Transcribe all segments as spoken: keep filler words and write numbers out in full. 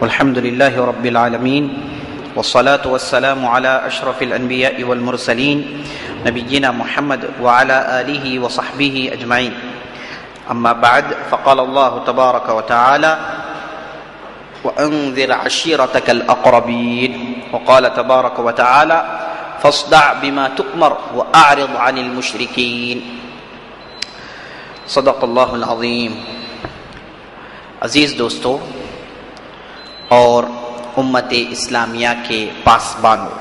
والحمد لله رب العالمين والصلاة والسلام على أشرف الأنبياء والمرسلين نبينا محمد وعلى آله وصحبه أجمعين. أما بعد، فقال الله تبارك وتعالى: وأنذر عشيرتك الأقربين. وقال تبارك وتعالى: فاصدع بما تؤمر وأعرض عن المشركين. صدق اللہ العظیم. عزیز دوستو اور امت اسلامیہ کے پاسبانوں،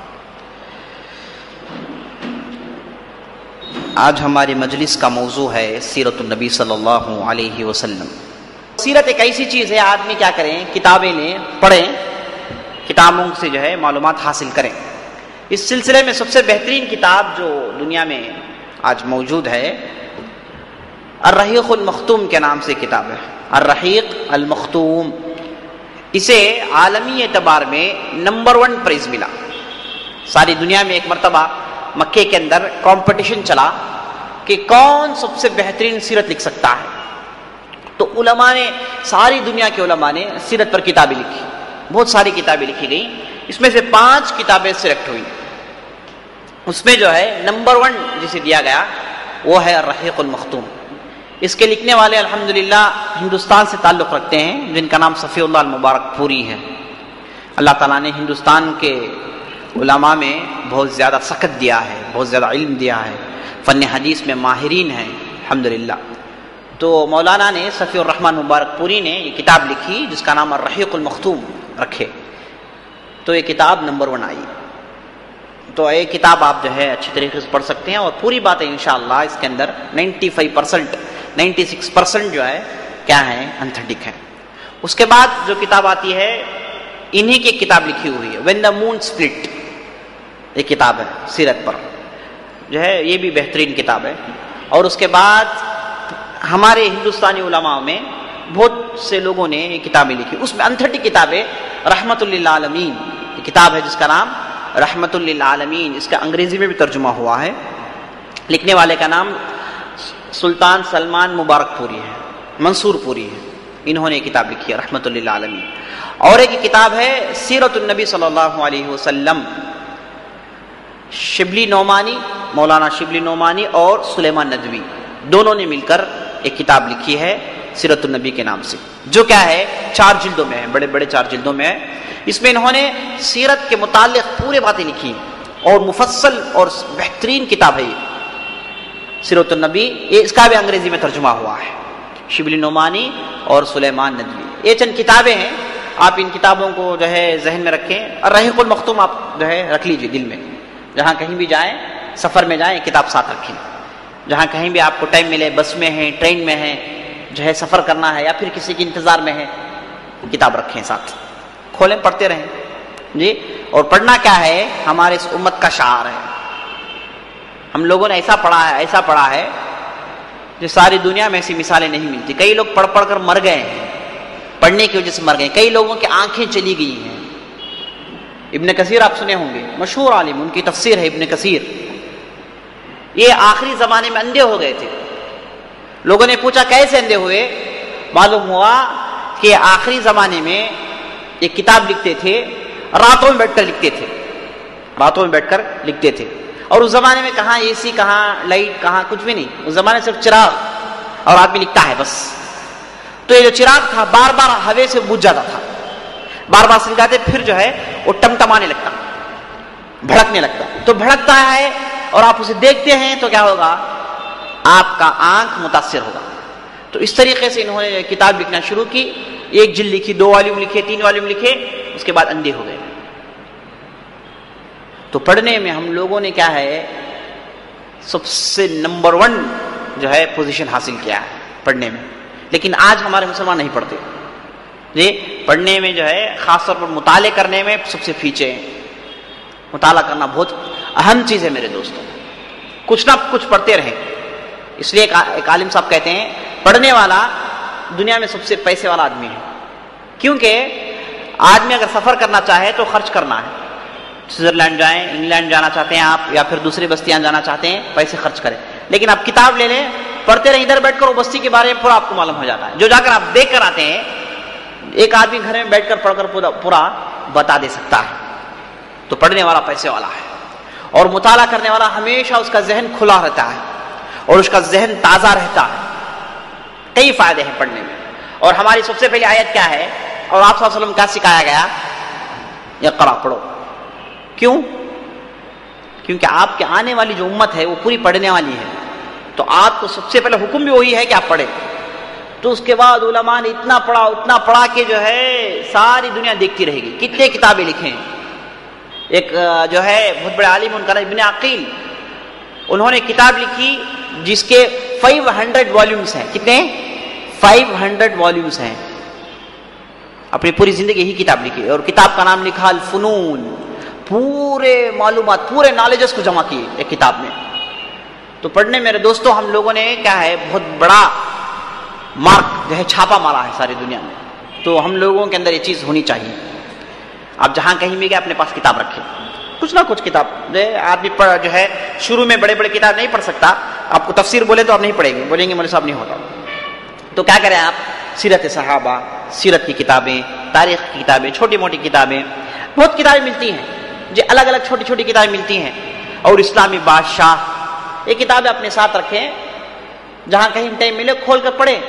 آج ہمارے مجلس کا موضوع ہے سیرت النبی صلی اللہ علیہ وسلم. سیرت ایک ایسی چیز ہے، آدمی کیا کریں، کتابیں لیں، پڑھیں، کتابوں سے جو ہے معلومات حاصل کریں. اس سلسلے میں سب سے بہترین کتاب جو دنیا میں آج موجود ہے الرحیق المختوم کے نام سے کتاب ہے. الرحیق المختوم، اسے عالمی اعتبار میں نمبر ون پرائز ملا. ساری دنیا میں ایک مرتبہ مکے کے اندر کمپٹیشن چلا کہ کون سب سے بہترین سیرت لکھ سکتا ہے. تو علماء نے، ساری دنیا کے علماء نے سیرت پر کتابیں لکھی، بہت ساری کتابیں لکھی گئیں. اس میں سے پانچ کتابیں سلیکٹ ہوئی. اس میں جو ہے نمبر ون جسے دیا گیا وہ ہے الرحیق المختوم. اس کے لکھنے والے الحمدللہ ہندوستان سے تعلق رکھتے ہیں، جن کا نام صفی اللہ المبارک پوری ہے. اللہ تعالیٰ نے ہندوستان کے علماء میں بہت زیادہ سخت دیا ہے، بہت زیادہ علم دیا ہے، فن حدیث میں ماہرین ہیں الحمدللہ. تو مولانا نے صفی الرحمن مبارک پوری نے یہ کتاب لکھی جس کا نام الرحیق المختوم رکھے. تو یہ کتاب نمبر ون آئی. تو یہ کتاب آپ جو ہے اچھی طریقے سے پڑھ سکتے ہیں، اور پوری باتیں انشاءاللہ اس کے اندر ninety five percent ninety six percent جو ہے کیا ہے، انتھینٹک ہے. اس کے بعد جو کتاب آتی ہے، انہی کی کتاب لکھی ہوئی ہے وین دا مون سپلٹ. یہ کتاب ہے سیرت پر، جو ہے یہ بھی بہترین کتاب ہے. اور اس کے بعد ہمارے ہندوستانی علماء میں بہت سے لوگوں نے یہ کتابیں لکھی. اس میں انتھینٹک کتاب ہے رحمت للعالمین. یہ کتاب ہے جس کا نام رحمت للعالمین، اس کا انگریزی میں بھی ترجمہ ہوا ہے. لکھنے والے کا نام سلطان سلمان مبارک پوری ہے، منصور پوری ہے. انہوں نے کتاب لکھی ہے رحمت للعالمین. اور ایک کتاب ہے سیرت النبی صلی اللہ علیہ وسلم. شبلی نعمانی، مولانا شبلی نعمانی اور سلیمان ندوی دونوں نے مل کر ایک کتاب لکھی ہے سیرت النبی کے نام سے، جو کیا ہے چار جلدوں میں ہے، بڑے بڑے چار جلدوں میں ہے. اس میں انہوں نے سیرت کے متعلق پورے باتیں لکھی اور مفصل اور بہترین کتاب ہے سیرت النبی. یہ اس کا بھی انگریزی میں ترجمہ ہوا ہے، شبلی نعمانی اور سلیمان ندوی. یہ چند کتابیں ہیں، آپ ان کتابوں کو جو ہے ذہن میں رکھیں. الرحیق المختوم آپ جو ہے رکھ لیجئے دل میں، جہاں کہیں بھی جائیں، سفر میں جائیں کتاب ساتھ رکھیں. جہاں کہیں بھی آپ کو ٹائم ملے، بس میں ہیں، ٹرین میں ہیں، جو ہے سفر کرنا ہے یا پھر کسی کے انتظار میں ہے، کتاب رکھیں ساتھ، کھولیں، پڑھتے رہیں جی. اور پڑھنا کیا ہے، ہمارے اس امت کا شعار ہے. ہم لوگوں نے ایسا پڑھا ہے، ایسا پڑھا ہے جو ساری دنیا میں ایسی مثالیں نہیں ملتی. کئی لوگ پڑھ پڑھ کر مر گئے ہیں، پڑھنے کی وجہ سے مر گئے. کئی لوگوں کی آنکھیں چلی گئی ہیں. ابن کثیر آپ سنے ہوں گے، مشہور عالم، ان کی تفسیر ہے ابن کثیر. یہ آخری زمانے میں اندھے ہو گئے تھے. لوگوں نے پوچھا کیسے اندھے ہوئے؟ معلوم ہوا کہ آخری زمانے میں ایک کتاب لکھتے تھے، راتوں میں بیٹھ کر لکھتے تھے، راتوں میں بیٹھ کر لکھتے تھے. اور اس زمانے میں کہاں اے سی، کہاں لائٹ، کہاں کچھ بھی نہیں. اس زمانے صرف چراغ اور آدمی لکھتا ہے بس. تو یہ جو چراغ تھا بار بار ہوے سے بجھ جاتا تھا، بار بار سے جاتے، پھر جو ہے وہ ٹمٹمانے لگتا، بھڑکنے لگتا. تو بھڑکتا ہے اور آپ اسے دیکھتے ہیں تو کیا ہوگا، آپ کا آنکھ متاثر ہوگا. تو اس طریقے سے انہوں نے کتاب لکھنا شروع کی. ایک جلد لکھی، دو والیوم لکھے، تین والیوم لکھے، اس کے بعد اندھے ہو گئے. تو پڑھنے میں ہم لوگوں نے کیا ہے سب سے نمبر ون جو ہے پوزیشن حاصل کیا ہے پڑھنے میں. لیکن آج ہمارے مسلمان نہیں پڑھتے جی. پڑھنے میں جو ہے خاص طور پر مطالعے کرنے میں سب سے پیچھے ہیں. مطالعہ کرنا بہت اہم چیز ہے میرے دوستوں. کچھ نہ کچھ پڑھتے رہیں. اس لیے ایک عالم صاحب کہتے ہیں پڑھنے والا دنیا میں سب سے پیسے والا آدمی ہے. کیونکہ آدمی اگر سفر کرنا چاہے تو خرچ کرنا ہے. سوئٹزرلینڈ جائیں، انگلینڈ جانا چاہتے ہیں آپ، یا پھر دوسری بستیاں جانا چاہتے ہیں، پیسے خرچ کریں. لیکن آپ کتاب لے لیں، پڑھتے رہیں، ادھر بیٹھ کر وہ بستی کے بارے میں پورا آپ کو معلوم ہو جاتا ہے. جو جا کر آپ دیکھ کر آتے ہیں ایک آدمی گھر میں بیٹھ کر پڑھ کر پورا, پورا بتا دے سکتا ہے. تو پڑھنے والا پیسے والا ہے, اور مطالعہ کرنے والا ہمیشہ اس کا ذہن کھلا رہتا ہے اور اس کا ذہن تازہ رہتا ہے. کئی فائدے ہیں پڑھنے میں. اور ہماری سب سے پہلی آیت کیا ہے, اور آپ صلی اللہ علیہ وسلم کا سکھایا گیا, اقرا پڑھو. کیوں؟ کیونکہ آپ کے آنے والی جو امت ہے وہ پوری پڑھنے والی ہے. تو آپ کو سب سے پہلے حکم بھی وہی ہے کہ آپ پڑھیں. تو اس کے بعد علماء نے اتنا پڑھا اتنا پڑھا کہ جو ہے ساری دنیا دیکھتی رہے گی. کتنے کتابیں لکھیں. ایک جو ہے بہت بڑے عالم ان کا نام ابن عقیل, انہوں نے کتاب لکھی جس کے فائیو ہنڈریڈ والیومز ہیں. کتنے؟ فائیو ہنڈریڈ والیومز ہیں. اپنی پوری زندگی یہی کتاب لکھی, اور کتاب کا نام لکھا الفنون. پورے معلومات, پورے نالجز کو جمع کیے ایک کتاب میں. تو پڑھنے میرے دوستوں ہم لوگوں نے کیا ہے بہت بڑا مارک جو ہے چھاپا مارا ہے ساری دنیا میں. تو ہم لوگوں کے اندر یہ چیز ہونی چاہیے. آپ جہاں کہیں بھی گئے اپنے پاس کتاب رکھیں, کچھ نہ کچھ کتاب. آدمی جو ہے شروع میں بڑے بڑے کتاب نہیں پڑھ سکتا. آپ کو تفسیر بولے تو آپ نہیں پڑھیں گے, بولیں گے مولوی صاحب نہیں ہوتا. تو کیا کریں آپ, سیرت صحابہ, سیرت کی کتابیں, تاریخ کی کتابیں, چھوٹی موٹی کتابیں, بہت کتابیں ملتی ہیں جو الگ الگ چھوٹی چھوٹی کتابیں ملتی ہیں. اور اسلامی بادشاہ, یہ کتابیں اپنے ساتھ رکھیں, جہاں کہیں ٹائم ملے کھول کر پڑھیں,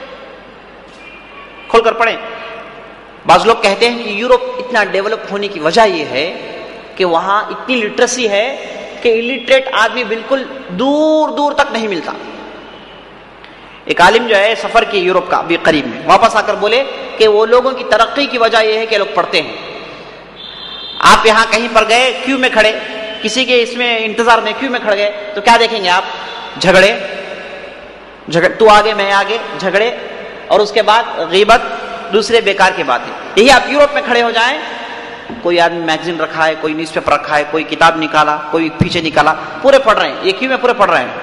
کھول کر پڑھیں. بعض لوگ کہتے ہیں کہ یورپ اتنا ڈیولپ ہونے کی وجہ یہ ہے کہ وہاں اتنی لٹریسی ہے کہ الٹریٹ آدمی بالکل دور دور تک نہیں ملتا. ایک عالم جو ہے سفر کی یورپ کا ابھی قریب میں, واپس آ کر بولے کہ وہ لوگوں کی ترقی کی وجہ یہ ہے کہ لوگ پڑھتے ہیں. آپ یہاں کہیں پر گئے, کیوں میں کھڑے, کسی کے اس میں انتظار میں کیوں میں کھڑ گئے, تو کیا دیکھیں گے آپ؟ جھگڑے, جھگڑ تو آگے میں آگے, جھگڑے, اور اس کے بعد غیبت, دوسرے بیکار کی باتیں. یہی آپ یورپ میں کھڑے ہو جائیں, کوئی آدمی میگزین رکھا ہے, کوئی نیوز پیپر رکھا ہے, کوئی کتاب نکالا, کوئی پیچھے نکالا, پورے پڑھ رہے ہیں. یہ کیوں میں پورے پڑھ رہے ہیں.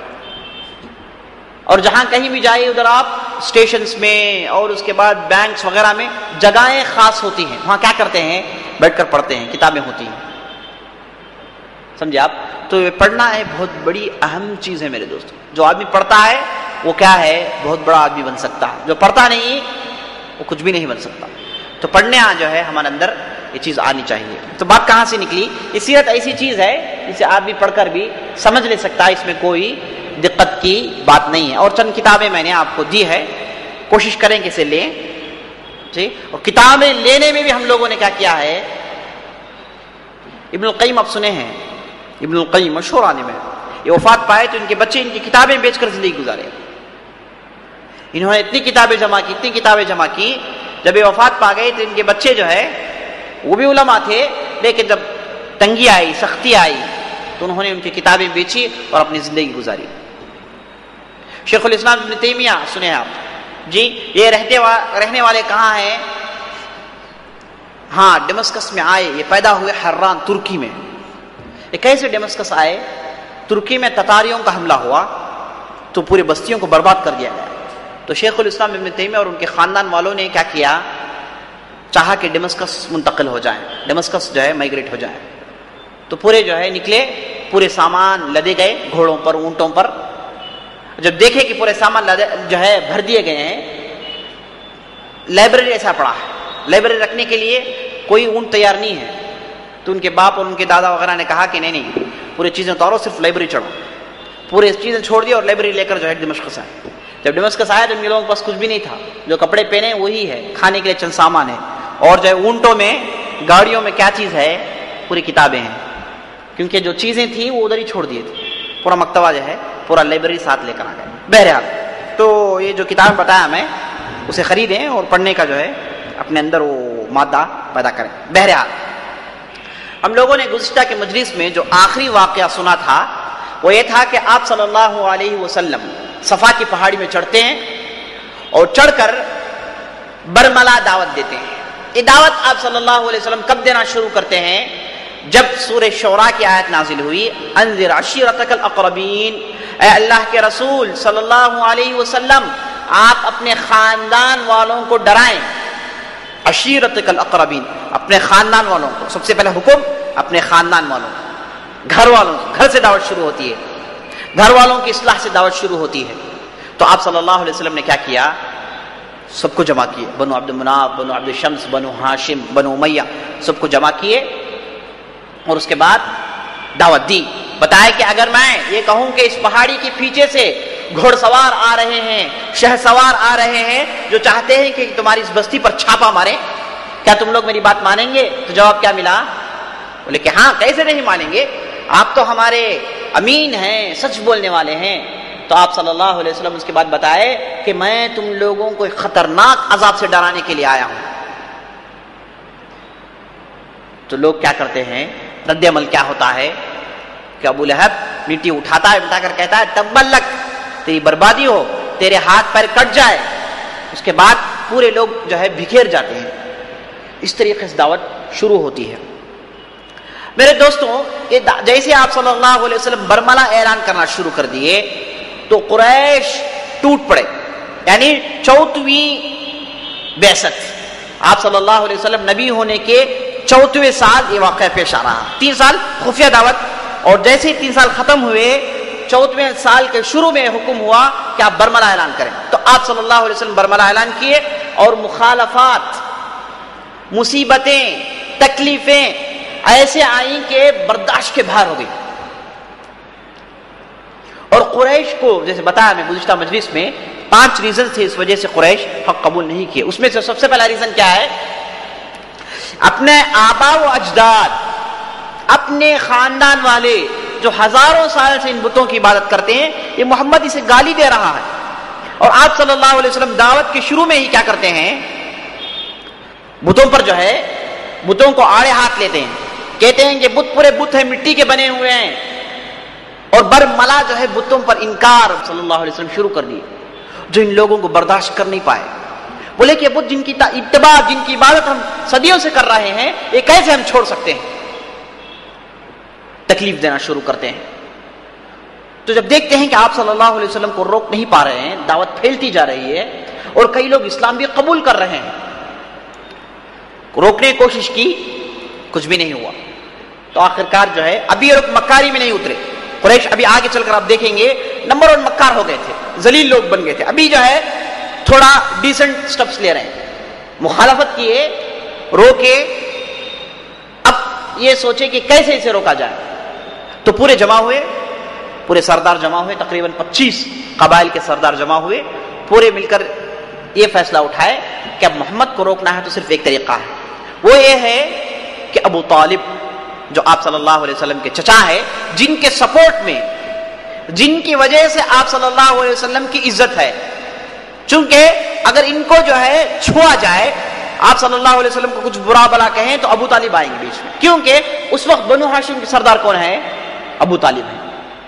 اور جہاں کہیں بھی جائے ادھر آپ اسٹیشنز میں اور اس کے بعد بینکس وغیرہ میں جگہیں خاص ہوتی ہیں, وہاں کیا کرتے ہیں, بیٹھ کر پڑھتے ہیں, کتابیں ہوتی ہیں. سمجھے آپ؟ تو پڑھنا ہے بہت بڑی اہم چیز ہے میرے دوستوں. جو آدمی پڑھتا ہے وہ کیا ہے, بہت بڑا آدمی بن سکتا ہے. جو پڑھتا نہیں وہ کچھ بھی نہیں بن سکتا. تو پڑھنے جو ہے ہمارے اندر یہ چیز آنی چاہیے. تو بات کہاں سے نکلی؟ یہ سیرت ایسی چیز ہے جسے آدمی پڑھ کر بھی سمجھ لے سکتا ہے, اس میں کوئی دقت کی بات نہیں ہے. اور چند کتابیں میں نے آپ کو دی ہے, کوشش کریں کہ اسے لیں. جی, اور کتابیں لینے میں بھی ہم لوگوں نے کیا کیا ہے, ابن القیم آپ سنے ہیں, ابن القیم مشہور عالم ہے. یہ وفات پائے تو ان کے بچے ان کی کتابیں بیچ کر زندگی گزارے. انہوں نے اتنی کتابیں جمع کی, اتنی کتابیں جمع کی, جب یہ وفات پا گئے تو ان کے بچے جو ہے وہ بھی علماء تھے, لیکن جب تنگی آئی, سختی آئی, تو انہوں نے ان کی کتابیں بیچی اور اپنی زندگی گزاری. شیخ الاسلام ابن تیمیہ سنے ہیں آپ جی, یہ رہتے وا, رہنے والے کہاں ہیں؟ ہاں, ڈیمسکس میں آئے. یہ پیدا ہوئے حران, ترکی میں. یہ کیسے ڈیمسکس آئے؟ ترکی میں تتاریوں کا حملہ ہوا تو پوری بستیوں کو برباد کر دیا گیا. تو شیخ الاسلام ابن تیمیہ اور ان کے خاندان والوں نے کیا کیا, چاہا کہ ڈیمسکس منتقل ہو جائیں, ڈیمسکس جو ہے مائگریٹ ہو جائیں. تو پورے جو ہے نکلے, پورے سامان لدے گئے گھوڑوں پر, اونٹوں پر. جب دیکھے کہ پورے سامان جو ہے بھر دیے گئے ہیں, لائبریری ایسا پڑا ہے, لائبریری رکھنے کے لیے کوئی اونٹ تیار نہیں ہے. تو ان کے باپ اور ان کے دادا وغیرہ نے کہا کہ نہیں نہیں, پوری چیزیں اتارو, صرف لائبریری چڑھو. پورے چیزیں چھوڑ دی اور لائبریری لے کر جو ہے ڈیمسکس آئے. جب ڈیمسکس آیا تو ان کے لوگوں کے پاس کچھ بھی نہیں تھا, جو کپڑے پہنے وہی ہے, کھانے کے لیے چند سامان ہے, اور جو ہے اونٹوں میں, گاڑیوں میں کیا چیز ہے, پوری کتابیں ہیں. کیونکہ جو چیزیں تھیں وہ ادھر ہی چھوڑ دیے تھے. پورا مکتبہ جو ہے, پورا لائبریری ساتھ لے کر آ گئے. بہرحال تو یہ جو کتاب بتایا میں, اسے خریدیں اور پڑھنے کا جو ہے اپنے اندر وہ مادہ پیدا کریں. بہرحال ہم لوگوں نے گزشتہ کے مجلس میں جو آخری واقعہ سنا تھا وہ یہ تھا کہ آپ صلی اللہ علیہ وسلم صفا کی پہاڑی میں چڑھتے ہیں اور چڑھ کر برملا دعوت دیتے ہیں. یہ دعوت آپ صلی اللہ علیہ وسلم کب دینا شروع کرتے ہیں؟ جب سورہ شعراء کی آیت نازل ہوئی, انذر عشیرتک الاقربین, اے اللہ کے رسول صلی اللہ علیہ وسلم آپ اپنے خاندان والوں کو ڈرائیں. عشیرتک الاقربین, اپنے خاندان والوں کو. سب سے پہلے حکم اپنے خاندان والوں کو, گھر والوں, گھر سے دعوت شروع ہوتی ہے, گھر والوں کی اصلاح سے دعوت شروع ہوتی ہے. تو آپ صلی اللہ علیہ وسلم نے کیا کیا, سب کو جمع کیے، بنو عبد مناف، بنو عبد شمس، بنو ہاشم، بنو امیہ، سب کو جمع کیے اور اس کے بعد دعوت دی. بتایا کہ اگر میں یہ کہوں کہ اس پہاڑی کے پیچھے سے گھوڑ سوار آ رہے ہیں، شہ سوار آ رہے ہیں جو چاہتے ہیں کہ تمہاری اس بستی پر چھاپا مارے، کیا تم لوگ میری بات مانیں گے؟ تو جواب کیا ملا؟ بولے کہ ہاں، کیسے نہیں مانیں گے، آپ تو ہمارے امین ہیں، سچ بولنے والے ہیں. تو آپ صلی اللہ علیہ وسلم اس کے بعد بتائے کہ میں تم لوگوں کو ایک خطرناک عذاب سے ڈرانے کے لیے آیا ہوں. تو لوگ کیا کرتے ہیں، رد عمل کیا ہوتا ہے کہ ابو لہب مٹی اٹھاتا ہے، اٹھا کر کہتا ہے تبلک، تیری بربادی ہو، تیرے ہاتھ پیر کٹ جائے. اس کے بعد پورے لوگ جو ہے بکھیر جاتے ہیں. اس طریقے سے دعوت شروع ہوتی ہے. میرے دوستوں، جیسے آپ صلی اللہ علیہ وسلم برملا اعلان کرنا شروع کر دیے تو قریش ٹوٹ پڑے. یعنی چوتھویں بعثت، آپ صلی اللہ علیہ وسلم نبی ہونے کے چوتھویں سال یہ واقعہ پیش آ رہا. تین سال خفیہ دعوت، اور جیسے ہی تین سال ختم ہوئے، چوتھویں سال کے شروع میں حکم ہوا کہ آپ برملا اعلان کریں. تو آپ صلی اللہ علیہ وسلم برملا اعلان کیے اور مخالفات، مصیبتیں، تکلیفیں ایسے آئیں کہ برداشت کے باہر ہو گئی. اور قریش کو جیسے بتایا میں گزشتہ مجلس میں، پانچ ریزن تھے اس وجہ سے قریش حق قبول نہیں کیے. اس میں سے سب سے پہلا ریزن کیا ہے؟ اپنے آبا و اجداد، اپنے خاندان والے جو ہزاروں سال سے ان بتوں کی عبادت کرتے ہیں، یہ محمد اسے گالی دے رہا ہے. اور آپ صلی اللہ علیہ وسلم دعوت کے شروع میں ہی کیا کرتے ہیں، بتوں پر جو ہے بتوں کو آڑے ہاتھ لیتے ہیں، کہتے ہیں کہ بت پورے بت ہیں، مٹی کے بنے ہوئے ہیں. اور برملا جو ہے بتوں پر انکار صلی اللہ علیہ وسلم شروع کر دیے، جو ان لوگوں کو برداشت کر نہیں پائے. بولے کہ بت جن کی اتباع، جن کی عبادت ہم صدیوں سے کر رہے ہیں، یہ کیسے ہم چھوڑ سکتے ہیں؟ تکلیف دینا شروع کرتے ہیں. تو جب دیکھتے ہیں کہ آپ صلی اللہ علیہ وسلم کو روک نہیں پا رہے ہیں، دعوت پھیلتی جا رہی ہے اور کئی لوگ اسلام بھی قبول کر رہے ہیں، روکنے کی کوشش کی، کچھ بھی نہیں ہوا. تو آخرکار جو ہے ابھی یہ لوگ مکاری میں نہیں اترے. قریش ابھی آگے چل کر آپ دیکھیں گے نمبر ون مکار ہو گئے تھے، ذلیل لوگ بن گئے تھے. ابھی جو ہے تھوڑا ڈیسنٹ سٹیپس لے رہے ہیں، مخالفت کیے، روکے، اب یہ سوچے کہ کیسے اسے روکا جائے. تو پورے جمع ہوئے، پورے سردار جمع ہوئے، تقریباً پچیس قبائل کے سردار جمع ہوئے. پورے مل کر یہ فیصلہ اٹھائے کہ اب محمد کو روکنا ہے تو صرف ایک طریقہ ہے، وہ یہ ہے کہ ابو طالب جو آپ صلی اللہ علیہ وسلم کے چچا ہے، جن کے سپورٹ میں، جن کی وجہ سے آپ صلی اللہ علیہ وسلم کی عزت ہے، چونکہ اگر ان کو جو ہے چھوا جائے، آپ صلی اللہ علیہ وسلم کو کچھ برا بلا کہیں تو ابو طالب آئیں گے بیچ میں، کیونکہ اس وقت بنو ہاشم کے سردار کون ہے؟ ابو طالب ہے.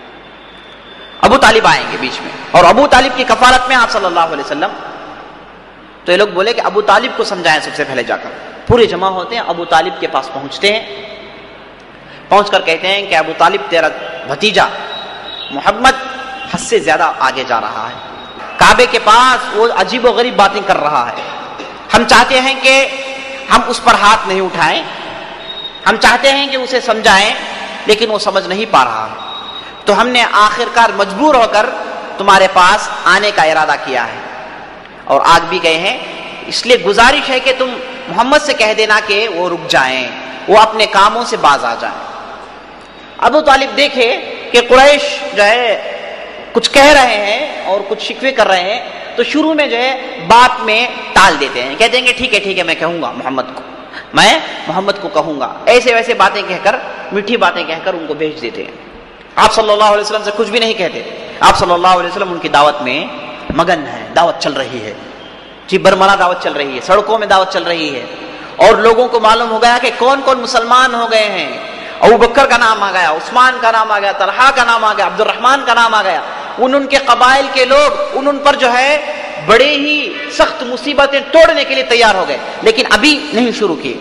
ابو طالب آئیں گے بیچ میں، اور ابو طالب کی کفالت میں آپ صلی اللہ علیہ وسلم. تو یہ لوگ بولے کہ ابو طالب کو سمجھائیں سب سے پہلے جا کر. پورے جمع ہوتے ہیں، ابو طالب کے پاس پہنچتے ہیں، پہنچ کر کہتے ہیں کہ ابو طالب تیرا بھتیجا محمد حد سے زیادہ آگے جا رہا ہے، کعبے کے پاس وہ عجیب و غریب باتیں کر رہا ہے. ہم چاہتے ہیں کہ ہم اس پر ہاتھ نہیں اٹھائیں، ہم چاہتے ہیں کہ اسے سمجھائیں، لیکن وہ سمجھ نہیں پا رہا ہے. تو ہم نے آخرکار مجبور ہو کر تمہارے پاس آنے کا ارادہ کیا ہے، اور آگ بھی گئے ہیں. اس لیے گزارش ہے کہ تم محمد سے کہہ دینا کہ وہ رک جائیں، وہ اپنے کاموں سے باز آ جائیں. ابو طالب دیکھے کہ قریش جو ہے کچھ کہہ رہے ہیں اور کچھ شکوے کر رہے ہیں، تو شروع میں جو ہے بات میں ٹال دیتے ہیں، کہتے ہیں کہ ٹھیک ہے ٹھیک ہے میں کہوں گا محمد کو، میں محمد کو کہوں گا، ایسے ویسے باتیں کہہ کر، میٹھی باتیں کہہ کر ان کو بھیج دیتے ہیں. آپ صلی اللہ علیہ وسلم سے کچھ بھی نہیں کہتے. آپ صلی اللہ علیہ وسلم ان کی دعوت میں مگن ہے، دعوت چل رہی ہے جی، برملا دعوت چل رہی ہے، سڑکوں میں دعوت چل رہی ہے. اور لوگوں کو معلوم ہو گیا کہ کون کون مسلمان ہو گئے ہیں. ابو بکر کا نام آ گیا، عثمان کا نام آ گیا، طلحہ کا نام آ گیا، عبد الرحمن کا نام آ گیا. ان ان کے قبائل کے لوگ ان ان پر جو ہے بڑے ہی سخت مصیبتیں توڑنے کے لیے تیار ہو گئے، لیکن ابھی نہیں شروع کی.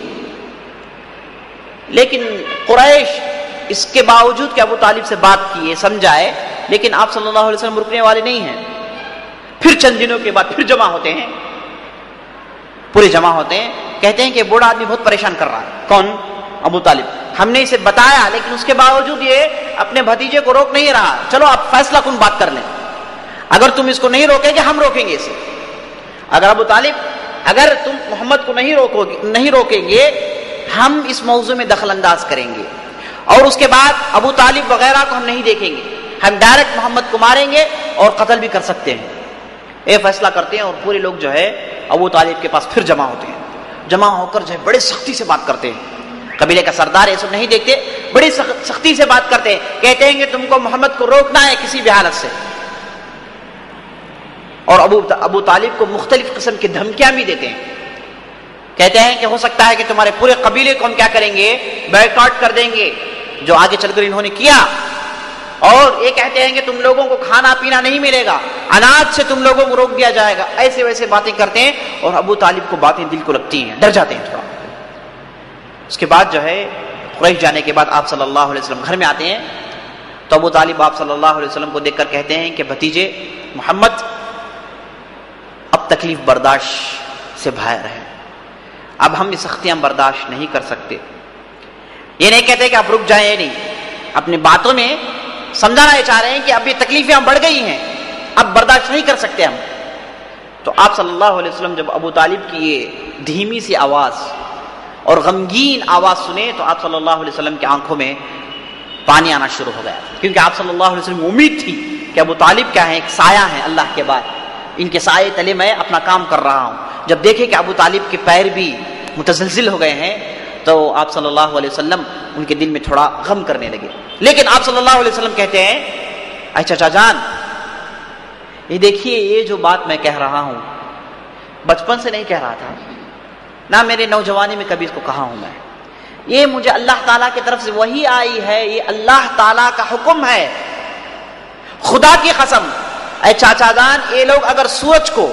لیکن قریش اس کے باوجود کہ ابو طالب سے بات کیے، سمجھائے، لیکن آپ صلی اللہ علیہ وسلم رکنے والے نہیں ہیں. پھر چند دنوں کے بعد پھر جمع ہوتے ہیں، پورے جمع ہوتے ہیں، کہتے ہیں کہ بوڑھا آدمی بہت پریشان کر رہا ہے. کون؟ ابو طالب. ہم نے اسے بتایا لیکن اس کے باوجود یہ اپنے بھتیجے کو روک نہیں رہا. چلو آپ فیصلہ کن بات کر لیں، اگر تم اس کو نہیں روکیں گے ہم روکیں گے اسے. اگر ابو طالب اگر تم محمد کو نہیں روکو گے نہیں روکیں گے ہم اس موضوع میں دخل انداز کریں گے، اور اس کے بعد ابو طالب وغیرہ کو ہم نہیں دیکھیں گے، ہم ڈائریکٹ محمد کو ماریں گے اور قتل بھی کر سکتے ہیں۔ یہ فیصلہ کرتے ہیں اور پورے لوگ جو ہے ابو طالب کے پاس پھر جمع ہوتے ہیں، جمع ہو کر جو ہے بڑے سختی سے بات کرتے ہیں۔ قبیلے کا سردار یہ سب نہیں دیکھتے، بڑی سختی سے بات کرتے ہیں، کہتے ہیں کہ تم کو محمد کو روکنا ہے کسی بھی حالت سے، اور ابو ابو طالب کو مختلف قسم کی دھمکیاں بھی دیتے ہیں۔ کہتے ہیں کہ ہو سکتا ہے کہ تمہارے پورے قبیلے کو ہم کیا کریں گے، بائیکاٹ کر دیں گے، جو آگے چل کر انہوں نے کیا، اور یہ کہتے ہیں کہ تم لوگوں کو کھانا پینا نہیں ملے گا، اناج سے تم لوگوں کو روک دیا جائے گا، ایسے ویسے باتیں کرتے ہیں، اور ابو طالب کو باتیں دل کو لگتی ہیں، ڈر جاتے ہیں تھوڑا۔ اس کے بعد جو ہے قریش جانے کے بعد آپ صلی اللہ علیہ وسلم گھر میں آتے ہیں، تو ابو طالب آپ صلی اللہ علیہ وسلم کو دیکھ کر کہتے ہیں کہ بھتیجے محمد اب تکلیف برداشت سے باہر ہے، اب ہم یہ سختیاں برداشت نہیں کر سکتے۔ یہ نہیں کہتے کہ آپ رک جائیں، یہ نہیں، اپنی باتوں میں سمجھانا یہ چاہ رہے ہیں کہ اب یہ تکلیفیں بڑھ گئی ہیں، اب برداشت نہیں کر سکتے ہم۔ تو آپ صلی اللہ علیہ وسلم جب ابو طالب کی یہ دھیمی سی آواز اور غمگین آواز سنے تو آپ صلی اللہ علیہ وسلم کی آنکھوں میں پانی آنا شروع ہو گیا، کیونکہ آپ صلی اللہ علیہ وسلم کو امید تھی کہ ابو طالب کیا ہے، ایک سایہ ہے اللہ کے بعد، ان کے سائے تلے میں اپنا کام کر رہا ہوں۔ جب دیکھے کہ ابو طالب کے پیر بھی متزلزل ہو گئے ہیں تو آپ صلی اللہ علیہ وسلم ان کے دل میں تھوڑا غم کرنے لگے، لیکن آپ صلی اللہ علیہ وسلم کہتے ہیں اے چچا جان، یہ دیکھیے یہ جو بات میں کہہ رہا ہوں بچپن سے نہیں کہہ رہا تھا، نہ میرے نوجوانی میں کبھی اس کو کہا ہوں میں، یہ مجھے اللہ تعالیٰ کی طرف سے وحی آئی ہے، یہ اللہ تعالیٰ کا حکم ہے، خدا کی قسم اے چاچا جان، یہ لوگ اگر سورج کو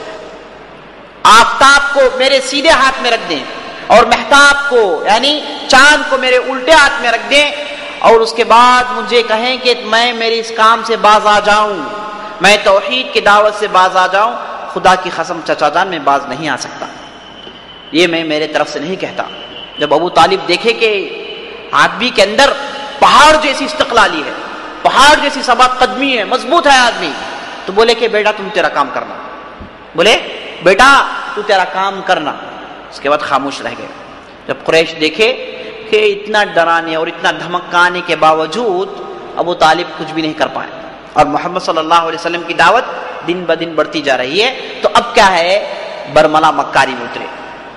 آفتاب کو میرے سیدھے ہاتھ میں رکھ دیں اور مہتاب کو یعنی چاند کو میرے الٹے ہاتھ میں رکھ دیں اور اس کے بعد مجھے کہیں کہ میں میرے اس کام سے باز آ جاؤں، میں توحید کی دعوت سے باز آ جاؤں، خدا کی قسم چچا جان میں باز نہیں آ سکتا، یہ میں میرے طرف سے نہیں کہتا۔ جب ابو طالب دیکھے کہ آدمی کے اندر پہاڑ جیسی استقلالی ہے، پہاڑ جیسی ثبات قدمی ہے، مضبوط ہے آدمی، تو بولے کہ بیٹا تم تیرا کام کرنا، بولے بیٹا تو تیرا کام کرنا۔ اس کے بعد خاموش رہ گئے۔ جب قریش دیکھے کہ اتنا ڈرانے اور اتنا دھمکانے کے باوجود ابو طالب کچھ بھی نہیں کر پائے اور محمد صلی اللہ علیہ وسلم کی دعوت دن بدن بڑھتی جا رہی ہے، تو اب کیا ہے، برملا مکاری میں اترے۔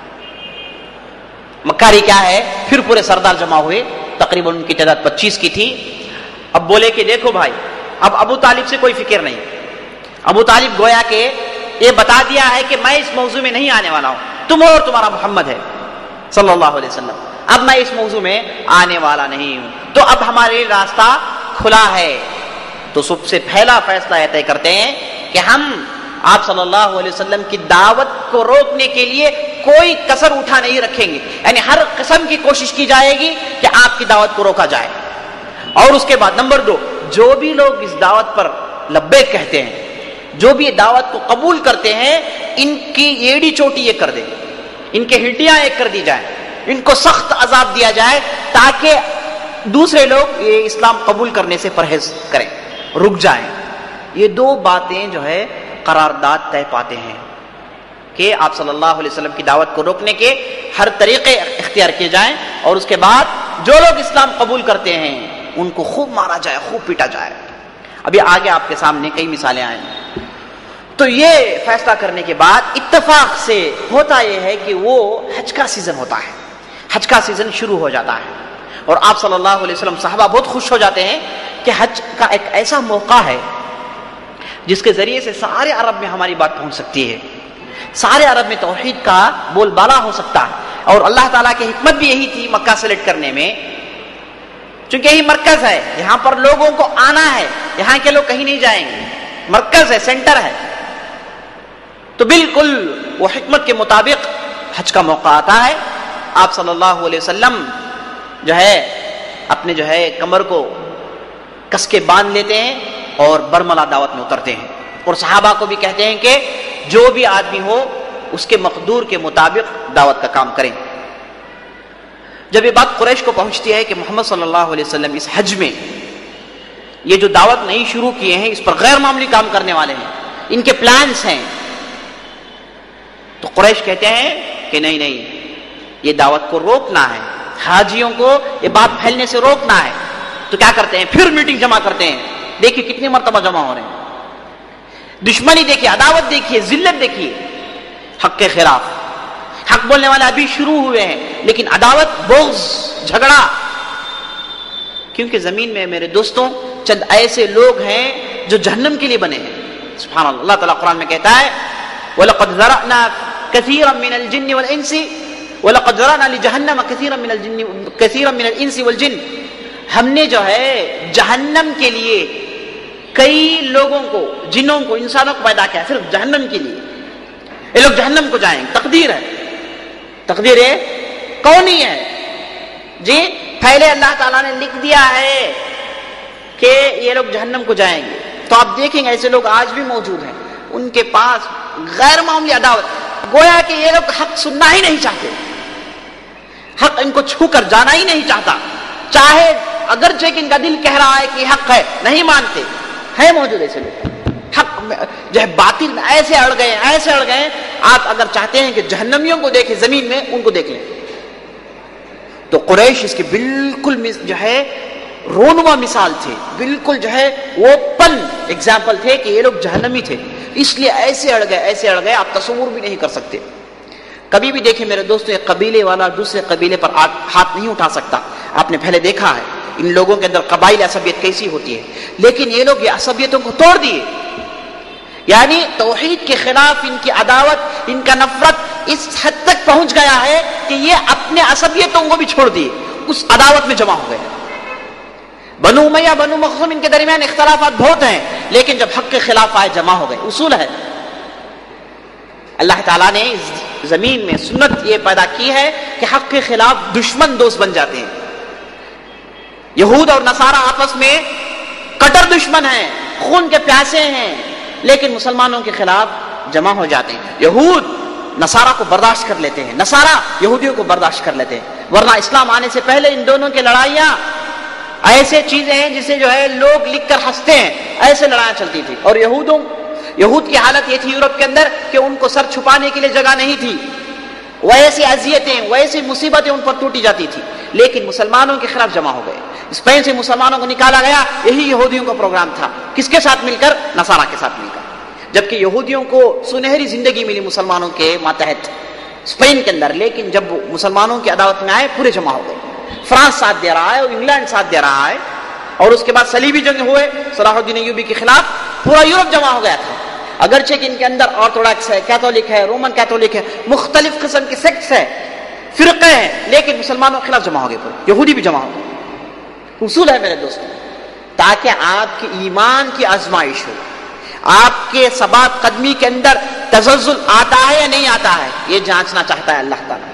مکاری کیا ہے، پھر پورے سردار جمع ہوئے، تقریباً ان کی تعداد پچیس کی تھی۔ اب بولے کہ دیکھو بھائی، اب ابو طالب سے کوئی فکر نہیں، ابو طالب گویا کہ یہ بتا دیا ہے کہ میں اس موضوع میں نہیں آنے والا ہوں، تم اور تمہارا محمد ہے صلی اللہ علیہ وسلم، اب میں اس موضوع میں آنے والا نہیں ہوں، تو اب ہمارے راستہ کھلا ہے۔ تو سب سے پہلا فیصلہ یہ طے کرتے ہیں کہ ہم آپ صلی اللہ علیہ وسلم کی دعوت کو روکنے کے لیے کوئی کسر اٹھا نہیں رکھیں گے، یعنی ہر قسم کی کوشش کی جائے گی کہ آپ کی دعوت کو روکا جائے۔ اور اس کے بعد نمبر دو، جو بھی لوگ اس دعوت پر لبیک کہتے ہیں، جو بھی دعوت کو قبول کرتے ہیں، ان کی ایڑی چوٹی یہ کر دیں، ان کے ہڈیاں ایک کر دی جائیں، ان کو سخت عذاب دیا جائے تاکہ دوسرے لوگ یہ اسلام قبول کرنے سے پرہیز کریں، رک جائیں۔ یہ دو باتیں جو ہے قرارداد طے پاتے ہیں کہ آپ صلی اللہ علیہ وسلم کی دعوت کو روکنے کے ہر طریقے اختیار کیے جائیں، اور اس کے بعد جو لوگ اسلام قبول کرتے ہیں ان کو خوب مارا جائے، خوب پیٹا جائے۔ ابھی آگے آپ کے سامنے کئی مثالیں آئیں۔ تو یہ فیصلہ کرنے کے بعد اتفاق سے ہوتا یہ ہے کہ وہ حج کا سیزن ہوتا ہے، حج کا سیزن شروع ہو جاتا ہے، اور آپ صلی اللہ علیہ وسلم صحابہ بہت خوش ہو جاتے ہیں کہ حج کا ایک ایسا موقع ہے جس کے ذریعے سے سارے عرب میں ہماری بات پہنچ سکتی ہے، سارے عرب میں توحید کا بول بالا ہو سکتا ہے۔ اور اللہ تعالیٰ کی حکمت بھی یہی تھی مکہ سلیکٹ کرنے میں، چونکہ یہی مرکز ہے، یہاں پر لوگوں کو آنا ہے، یہاں کے لوگ کہیں نہیں جائیں گے، مرکز ہے، سینٹر ہے، تو بالکل وہ حکمت کے مطابق حج کا موقع آتا ہے۔ آپ صلی اللہ علیہ وسلم جو ہے اپنے جو ہے کمر کو کس کے باندھ لیتے ہیں اور برملا دعوت میں اترتے ہیں، اور صحابہ کو بھی کہتے ہیں کہ جو بھی آدمی ہو اس کے مقدور کے مطابق دعوت کا کام کریں۔ جب یہ بات قریش کو پہنچتی ہے کہ محمد صلی اللہ علیہ وسلم اس حج میں یہ جو دعوت نہیں شروع کیے ہیں اس پر غیر معمولی کام کرنے والے ہیں، ان کے پلانز ہیں، تو قریش کہتے ہیں کہ نہیں نہیں، یہ دعوت کو روکنا ہے، حاجیوں کو یہ بات پھیلنے سے روکنا ہے. تو کیا کرتے ہیں؟ پھر میٹنگ جمع کرتے ہیں. دیکھیے کتنی مرتبہ جمع ہو رہے ہیں. دشمنی دیکھیے، عداوت دیکھیے، ذلت دیکھیے حق کے خلاف. حق بولنے والے ابھی شروع ہوئے ہیں، لیکن عداوت، بغض، جھگڑا. کیونکہ زمین میں میرے دوستوں چند ایسے لوگ ہیں جو جہنم کے لیے بنے ہیں. سبحان اللہ. اللہ تعالیٰ قرآن میں کہتا ہے وَلَقَدْ ذَرَأْنَا كَثِيرًا مِنَ الْجِنِّ وَالْإِنسِ وَلَقَدْ ذَرَأْنَا لِجَهَنَّمَ كَثِيرًا مِنَ الْجِنِّ كَثِيرًا مِنَ الْإِنسِ وَالْجِنِّ. ہم نے جو ہے جہنم کے لیے کئی لوگوں کو، جنوں کو، انسانوں کو پیدا کیا، صرف جہنم کے لیے. یہ لوگ جہنم کو جائیں گے. تقدیر ہے، تقدیر ہے، کونی ہے جی. پہلے اللہ تعالیٰ نے لکھ دیا ہے کہ یہ لوگ جہنم کو جائیں گے. تو آپ دیکھیں گے ایسے لوگ آج بھی موجود ہیں، ان کے پاس غیر معمولی عداوت، گویا کہ یہ لوگ حق سننا ہی نہیں چاہتے، حق ان کو چھو کر جانا ہی نہیں چاہتا. چاہے اگرچہ کہ ان کا دل کہہ رہا ہے کہ حق ہے، نہیں مانتے. ہے موجود ایسے لوگ، حق جو ہے باطل میں ایسے اڑ گئے ایسے اڑ گئے. آپ اگر چاہتے ہیں کہ جہنمیوں کو دیکھیں زمین میں، ان کو دیکھ لیں. تو قریش اس کے بالکل جو ہے رونما مثال تھے، بالکل جو ہے اوپن ایگزامپل تھے کہ یہ لوگ جہنمی تھے. اس لیے ایسے اڑ گئے ایسے اڑ گئے آپ تصور بھی نہیں کر سکتے. کبھی بھی دیکھیں میرے دوستوں، ایک قبیلے والا دوسرے قبیلے پر ہاتھ نہیں اٹھا سکتا. آپ نے پہلے دیکھا ہے ان لوگوں کے اندر قبائلی عصبیت کیسی ہوتی ہے، لیکن یہ لوگ یہ عصبیتوں کو توڑ دیے. یعنی توحید کے خلاف ان کی عداوت، ان کا نفرت اس حد تک پہنچ گیا ہے کہ یہ اپنے عصبیتوں کو بھی چھوڑ دیے، اس عداوت میں جمع ہو گئے. بنو امیہ، بنو مخزوم، ان کے درمیان اختلافات بہت ہیں، لیکن جب حق کے خلاف آئے جمع ہو گئے. اصول ہے. اللہ تعالیٰ نے زمین میں سنت یہ پیدا کی ہے کہ حق کے خلاف دشمن دوست بن جاتے ہیں. یہود اور نصارہ آپس میں کٹر دشمن ہیں، خون کے پیاسے ہیں، لیکن مسلمانوں کے خلاف جمع ہو جاتے ہیں. یہود نصارہ کو برداشت کر لیتے ہیں، نصارہ یہودیوں کو برداشت کر لیتے ہیں. ورنہ اسلام آنے سے پہلے ان دونوں کی لڑائیاں ایسے چیزیں ہیں جسے جو ہے لوگ لکھ کر ہنستے ہیں، ایسے لڑائیاں چلتی تھی. اور یہودوں یہود کی حالت یہ تھی یورپ کے اندر کہ ان کو سر چھپانے کے لیے جگہ نہیں تھی. ویسی اذیتیں، ویسی مصیبتیں ان پر ٹوٹی جاتی تھی، لیکن مسلمانوں کے خلاف جمع ہو گئے. اسپین سے مسلمانوں کو نکالا گیا، یہی یہودیوں کا پروگرام تھا. کس کے ساتھ مل کر؟ نصارہ کے ساتھ مل کر. جبکہ یہودیوں کو سنہری زندگی ملی مسلمانوں کے ماتحت اسپین کے اندر، لیکن جب مسلمانوں کی عداوت میں آئے پورے جمع ہو گئے. فرانس ساتھ دے رہا ہے اور انگلینڈ ساتھ دے رہا ہے، اور اس کے بعد صلیبی جنگ ہوئے صلاح الدین ایوبی کے خلاف، پورا یورپ جمع ہو گیا تھا. اگرچہ کہ ان کے اندر آرتھوڈاکس ہے، کیتھولک ہے، رومن کیتھولک ہے، مختلف قسم کے سیکٹس ہیں، فرقے ہیں، لیکن مسلمانوں کے خلاف جمع ہو گئے. پورے یہودی بھی جمع ہو گئے. اصول ہے میرے دوستوں، تاکہ آپ کی ایمان کی آزمائش ہو، آپ کے ثبات قدمی کے اندر تزلزل آتا ہے یا نہیں آتا ہے، یہ جانچنا چاہتا ہے اللہ تعالیٰ.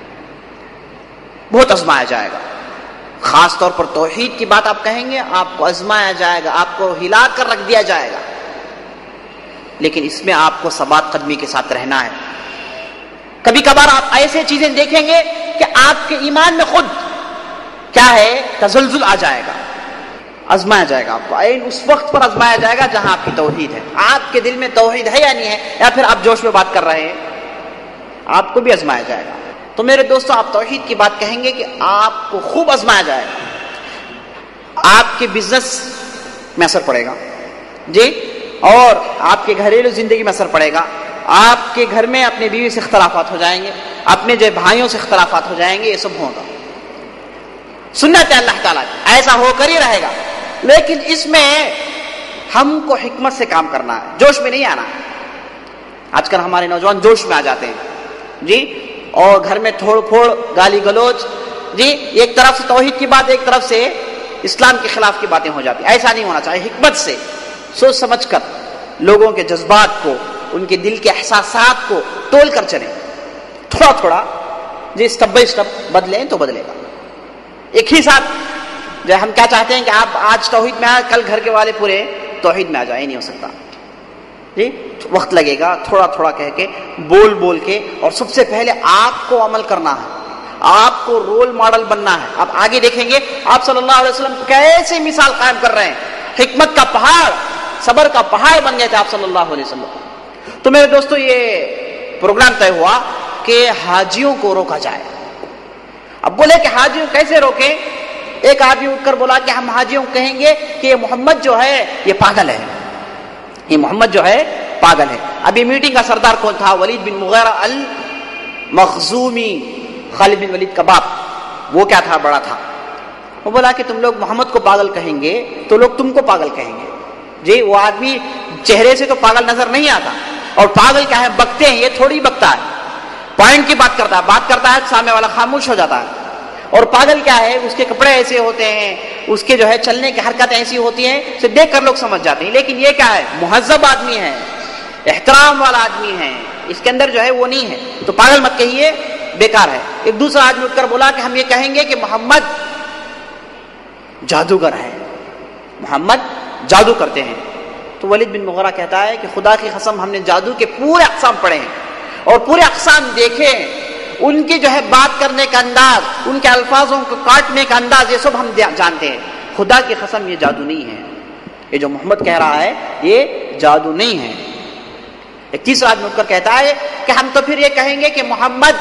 بہت آزمایا جائے گا. خاص طور پر توحید کی بات آپ کہیں گے، آپ کو آزمایا جائے گا، آپ کو ہلا کر رکھ دیا جائے گا. لیکن اس میں آپ کو ثبات قدمی کے ساتھ رہنا ہے. کبھی کبھار آپ ایسے چیزیں دیکھیں گے کہ آپ کے ایمان میں خود کیا ہے تزلزل آ جائے گا. آزمایا جائے گا آپ کو، اس وقت پر آزمایا جائے گا جہاں آپ کی توحید ہے. آپ کے دل میں توحید ہے یا نہیں ہے، یا پھر آپ جوش میں بات کر رہے ہیں، آپ کو بھی آزمایا جائے گا. تو میرے دوستوں، آپ توحید کی بات کہیں گے کہ آپ کو خوب آزمایا جائے گا. آپ کے بزنس میں اثر پڑے گا جی، اور آپ کے گھریلو زندگی میں اثر پڑے گا. آپ کے گھر میں اپنے بیوی سے اختلافات ہو جائیں گے، اپنے جو بھائیوں سے اختلافات ہو جائیں گے. یہ سب ہوگا، سنت ہے اللہ تعالیٰ، ایسا ہو کر ہی رہے گا. لیکن اس میں ہم کو حکمت سے کام کرنا ہے، جوش میں نہیں آنا. آج کل ہمارے نوجوان جوش میں آ جاتے ہیں جی، اور گھر میں تھوڑ پھوڑ، گالی گلوچ جی، ایک طرف سے توحید کی بات، ایک طرف سے اسلام کے خلاف کی باتیں ہو جاتی. ایسا نہیں ہونا چاہیے. حکمت سے سوچ سمجھ کر لوگوں کے جذبات کو، ان کے دل کے احساسات کو تول کر چلیں. تھوڑا تھوڑا جی، اسٹیپ بائی اسٹیپ بدلیں تو بدلے گا. ایک ہی ساتھ جو ہم کیا چاہتے ہیں کہ آپ آج توحید میں آئے، کل گھر کے والے پورے توحید میں آ جائیں، نہیں ہو سکتا جی. وقت لگے گا، تھوڑا تھوڑا کہہ کے، بول بول کے. اور سب سے پہلے آپ کو عمل کرنا ہے، آپ کو رول ماڈل بننا ہے. آپ آگے دیکھیں گے آپ صلی اللہ علیہ وسلم کیسے مثال قائم کر رہے ہیں. حکمت کا پہاڑ، صبر کا پہاڑ بن گئے تھے آپ صلی اللہ علیہ وسلم. تو میرے دوستو، یہ پروگرام طے ہوا کہ حاجیوں کو روکا جائے. اب بولے کہ حاجیوں کیسے روکیں؟ ایک آدمی اٹھ کر بولا کہ ہم حاجیوں کو کہیں گے کہ یہ محمد جو ہے یہ پاگل ہے، یہ محمد جو ہے پاگل ہے. اب یہ میٹنگ کا سردار کون تھا؟ ولید بن مغیرہ المخزومی، خالد بن ولید کا باپ. وہ کیا تھا؟ بڑا تھا. وہ بولا کہ تم لوگ محمد کو پاگل کہیں گے تو لوگ تم کو پاگل کہیں گے. جی وہ آدمی چہرے سے تو پاگل نظر نہیں آتا، اور پاگل کیا ہے؟ بکتے ہیں، یہ تھوڑی بکتا ہے، پوائنٹ کی بات کرتا ہے، بات کرتا ہے سامنے والا خاموش ہو جاتا ہے. اور پاگل کیا ہے؟ اس کے کپڑے ایسے ہوتے ہیں، اس کے جو ہے چلنے کی حرکتیں ایسی ہوتی ہیں، اسے دیکھ کر لوگ سمجھ جاتے ہیں. لیکن یہ کیا ہے؟ مہذب آدمی ہے، احترام والا آدمی ہے، اس کے اندر جو ہے وہ نہیں ہے. تو پاگل مت کہیے، بیکار ہے. ایک دوسرا آدمی اٹھ کر بولا کہ ہم یہ کہیں گے کہ محمد جادوگر ہے، محمد جادو کرتے ہیں. تو ولید بن مغیرہ کہتا ہے کہ خدا کی قسم ہم نے جادو کے پورے اقسام پڑھے ہیں اور پورے اقسام دیکھے ہیں، ان کی جو ہے بات کرنے کا انداز، ان کے الفاظوں کو کاٹنے کا انداز، یہ سب ہم جانتے ہیں. خدا کی قسم یہ جادو نہیں ہے، یہ جو محمد کہہ رہا ہے یہ جادو نہیں ہے. ایک تیسرا آدمی اٹھ کر کہتا ہے کہ ہم تو پھر یہ کہیں گے کہ محمد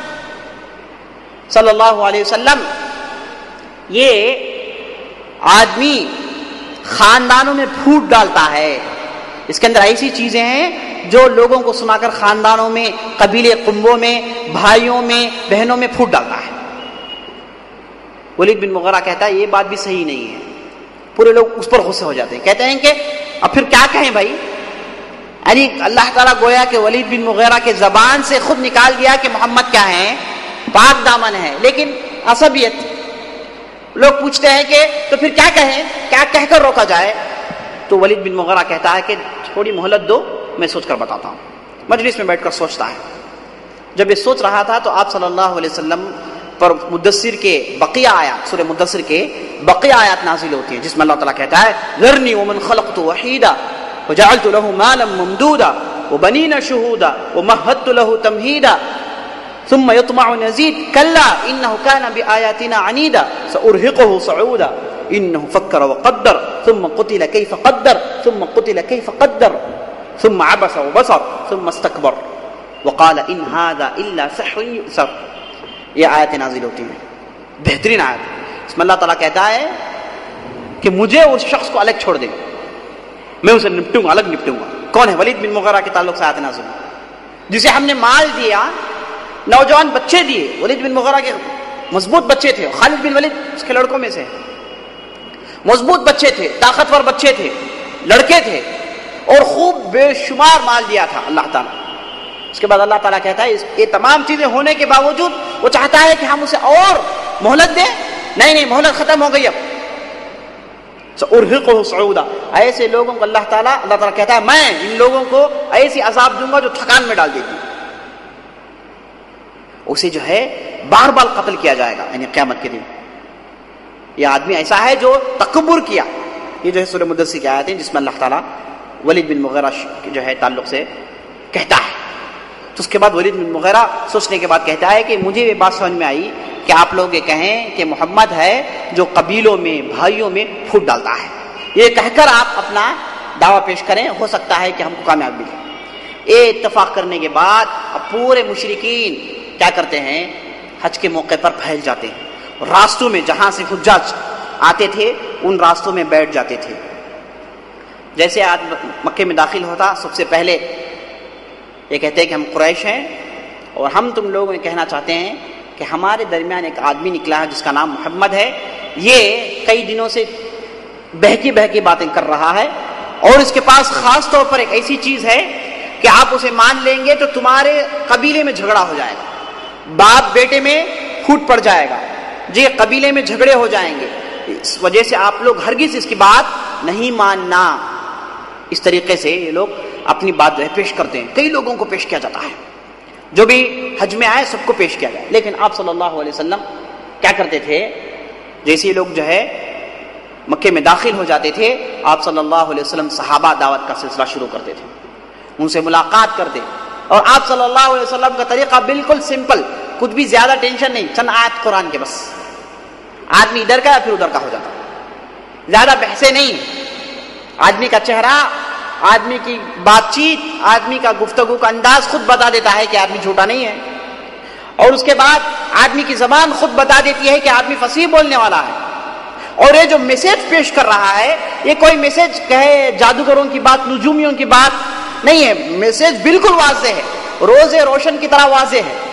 صلی اللہ علیہ وسلم یہ آدمی خاندانوں میں پھوٹ ڈالتا ہے، اس کے اندر ایسی چیزیں ہیں جو لوگوں کو سنا کر خاندانوں میں، قبیلے قنبوں میں، بھائیوں میں، بہنوں میں پھوٹ ڈالتا ہے. ولید بن مغیرہ کہتا ہے یہ بات بھی صحیح نہیں ہے. پورے لوگ اس پر غصے ہو جاتے ہیں، کہتے ہیں کہ اب پھر کیا کہیں بھائی؟ یعنی اللہ تعالیٰ گویا کہ ولید بن مغیرہ کے زبان سے خود نکال دیا کہ محمد کیا ہے؟ پاک دامن ہے. لیکن عصبیت، لوگ پوچھتے ہیں کہ تو پھر کیا کہیں، کیا کہہ کر روکا جائے؟ تو ولید بن مغیرہ کہتا ہے کہ تھوڑی مہلت دو، میں سوچ کر بتاتا ہوں. مجلس میں بیٹھ کر سوچتا ہے. جب یہ سوچ رہا تھا تو آپ صلی اللہ علیہ وسلم پر مدثر کے بقیہ آیات، سورہ مدثر کے بقیہ آیات نازل ہوتی ہیں، جس میں اللہ تعالیٰ کہتا ہے ذرنی ومن خلقت وحیدا وجعلت له مالا ممدودا وبنین شہودا ومہدت له تمہیدا ثم يطمع نزيد كلا انه كان بآياتنا عنيدا سأرهقه صعودا انه فكر وقدر ثم قتل كيف قدر ثم قتل كيف قدر ثم عبس وبصر ثم استكبر وقال ان هذا الا سحر يؤثر. یہ آیتیں نازل ہوتی ہیں، بہترین آیت. اس میں اللہ تعالیٰ کہتا ہے کہ مجھے اس شخص کو الگ چھوڑ دے، میں اسے نپٹوں گا، الگ نپٹوں گا. کون ہے؟ ولید بن مغیرہ کے تعلق سے آیت نازل ہوئی، جسے ہم نے مال دیا، نوجوان بچے دیے. ولید بن مغیرہ کے مضبوط بچے تھے، خالد بن ولید اس کے لڑکوں میں سے مضبوط بچے تھے، طاقتور بچے تھے، لڑکے تھے، اور خوب بے شمار مال دیا تھا اللہ تعالیٰ. اس کے بعد اللہ تعالیٰ کہتا ہے یہ تمام چیزیں ہونے کے باوجود وہ چاہتا ہے کہ ہم اسے اور مہلت دیں. نہیں نہیں، مہلت ختم ہو گئی، اب سأرهقه صعودا. ایسے لوگوں کو اللہ تعالیٰ اللہ تعالیٰ کہتا ہے میں ان لوگوں کو ایسی عذاب دوں گا جو تھکان میں ڈال دیتی. اسے جو ہے بار بار قتل کیا جائے گا، یعنی قیامت کے دن. یہ آدمی ایسا ہے جو تکبر کیا. یہ جو ہے سورہ مدثر کی آیت ہے جس میں اللہ تعالیٰ ولید بن مغیرہ جو ہے تعلق سے کہتا ہے. تو اس کے بعد ولید بن مغیرہ سوچنے کے بعد کہتا ہے کہ مجھے یہ بات سمجھ میں آئی کہ آپ لوگ یہ کہیں کہ محمد ہے جو قبیلوں میں، بھائیوں میں پھوٹ ڈالتا ہے. یہ کہہ کر آپ اپنا دعویٰ پیش کریں، ہو سکتا ہے کہ ہم کو کامیاب ملے. یہ اتفاق کرنے کے بعد اب پورے مشرکین کیا کرتے ہیں؟ حج کے موقع پر پھیل جاتے ہیں، راستوں میں جہاں سے حجاج آتے تھے ان راستوں میں بیٹھ جاتے تھے. جیسے آج مکے میں داخل ہوتا، سب سے پہلے یہ کہتے ہیں کہ ہم قریش ہیں اور ہم تم لوگوں کو کہنا چاہتے ہیں کہ ہمارے درمیان ایک آدمی نکلا ہے جس کا نام محمد ہے. یہ کئی دنوں سے بہکی بہکی باتیں کر رہا ہے اور اس کے پاس خاص طور پر ایک ایسی چیز ہے کہ آپ اسے مان لیں گے تو تمہارے قبیلے میں جھگڑا ہو جائے گا، باپ بیٹے میں پھوٹ پڑ جائے گا، جی قبیلے میں جھگڑے ہو جائیں گے. اس وجہ سے آپ لوگ ہرگز اس کی بات نہیں ماننا. اس طریقے سے یہ لوگ اپنی بات جو ہے پیش کرتے ہیں. کئی لوگوں کو پیش کیا جاتا ہے، جو بھی حج میں آئے سب کو پیش کیا جائے. لیکن آپ صلی اللہ علیہ وسلم کیا کرتے تھے؟ جیسے یہ لوگ جو ہے مکے میں داخل ہو جاتے تھے، آپ صلی اللہ علیہ وسلم صحابہ دعوت کا سلسلہ شروع کرتے تھے، ان سے ملاقات کرتے. اور آپ صلی اللہ علیہ وسلم کا طریقہ بالکل سمپل، کچھ بھی زیادہ ٹینشن نہیں، چند آیت قرآن کے بس. آدمی ادھر کا پھر ادھر کا ہو جاتا، زیادہ بحثیں نہیں. آدمی کا چہرہ آدمی کی بات چیت، آدمی کا گفتگو کا انداز خود بتا دیتا ہے کہ آدمی جھوٹا نہیں ہے، اور اس کے بعد آدمی کی زبان خود بتا دیتی ہے کہ آدمی فصیح بولنے والا ہے. اور یہ جو میسج پیش کر رہا ہے یہ کوئی میسج کہے جادوگروں کی بات، نجومیوں کی بات نہیں ہے، میسج بالکل واضح ہے، روز روشن کی طرح واضح ہے.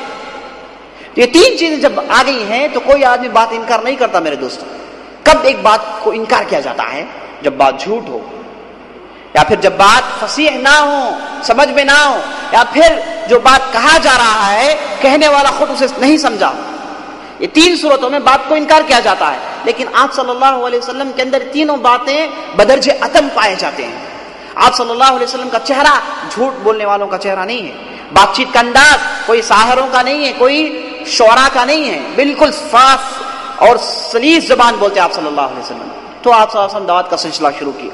یہ تین چیزیں جب آ گئی ہیں تو کوئی آدمی بات انکار نہیں کرتا میرے دوستو. کب ایک بات کو انکار کیا جاتا ہے؟ جب بات جھوٹ ہو، یا پھر جب بات فصیح نہ ہو، سمجھ میں نہ ہو، یا پھر جو بات کہا جا رہا ہے کہنے والا خود اسے نہیں سمجھا. یہ تین صورتوں میں بات کو انکار کیا جاتا ہے. لیکن آپ صلی اللہ علیہ وسلم کے اندر تینوں باتیں بدرجہ عدم پائے جاتے ہیں. آپ صلی اللہ علیہ وسلم کا چہرہ جھوٹ بولنے والوں کا چہرہ نہیں ہے، بات چیت کا انداز کوئی ساحروں کا نہیں ہے، کوئی شعراء کا نہیں ہے، بالکل صاف اور سلیس زبان بولتے آپ صلی اللہ علیہ وسلم. تو آپ صلی اللہ علیہ وسلم دعوت کا سلسلہ شروع کیا.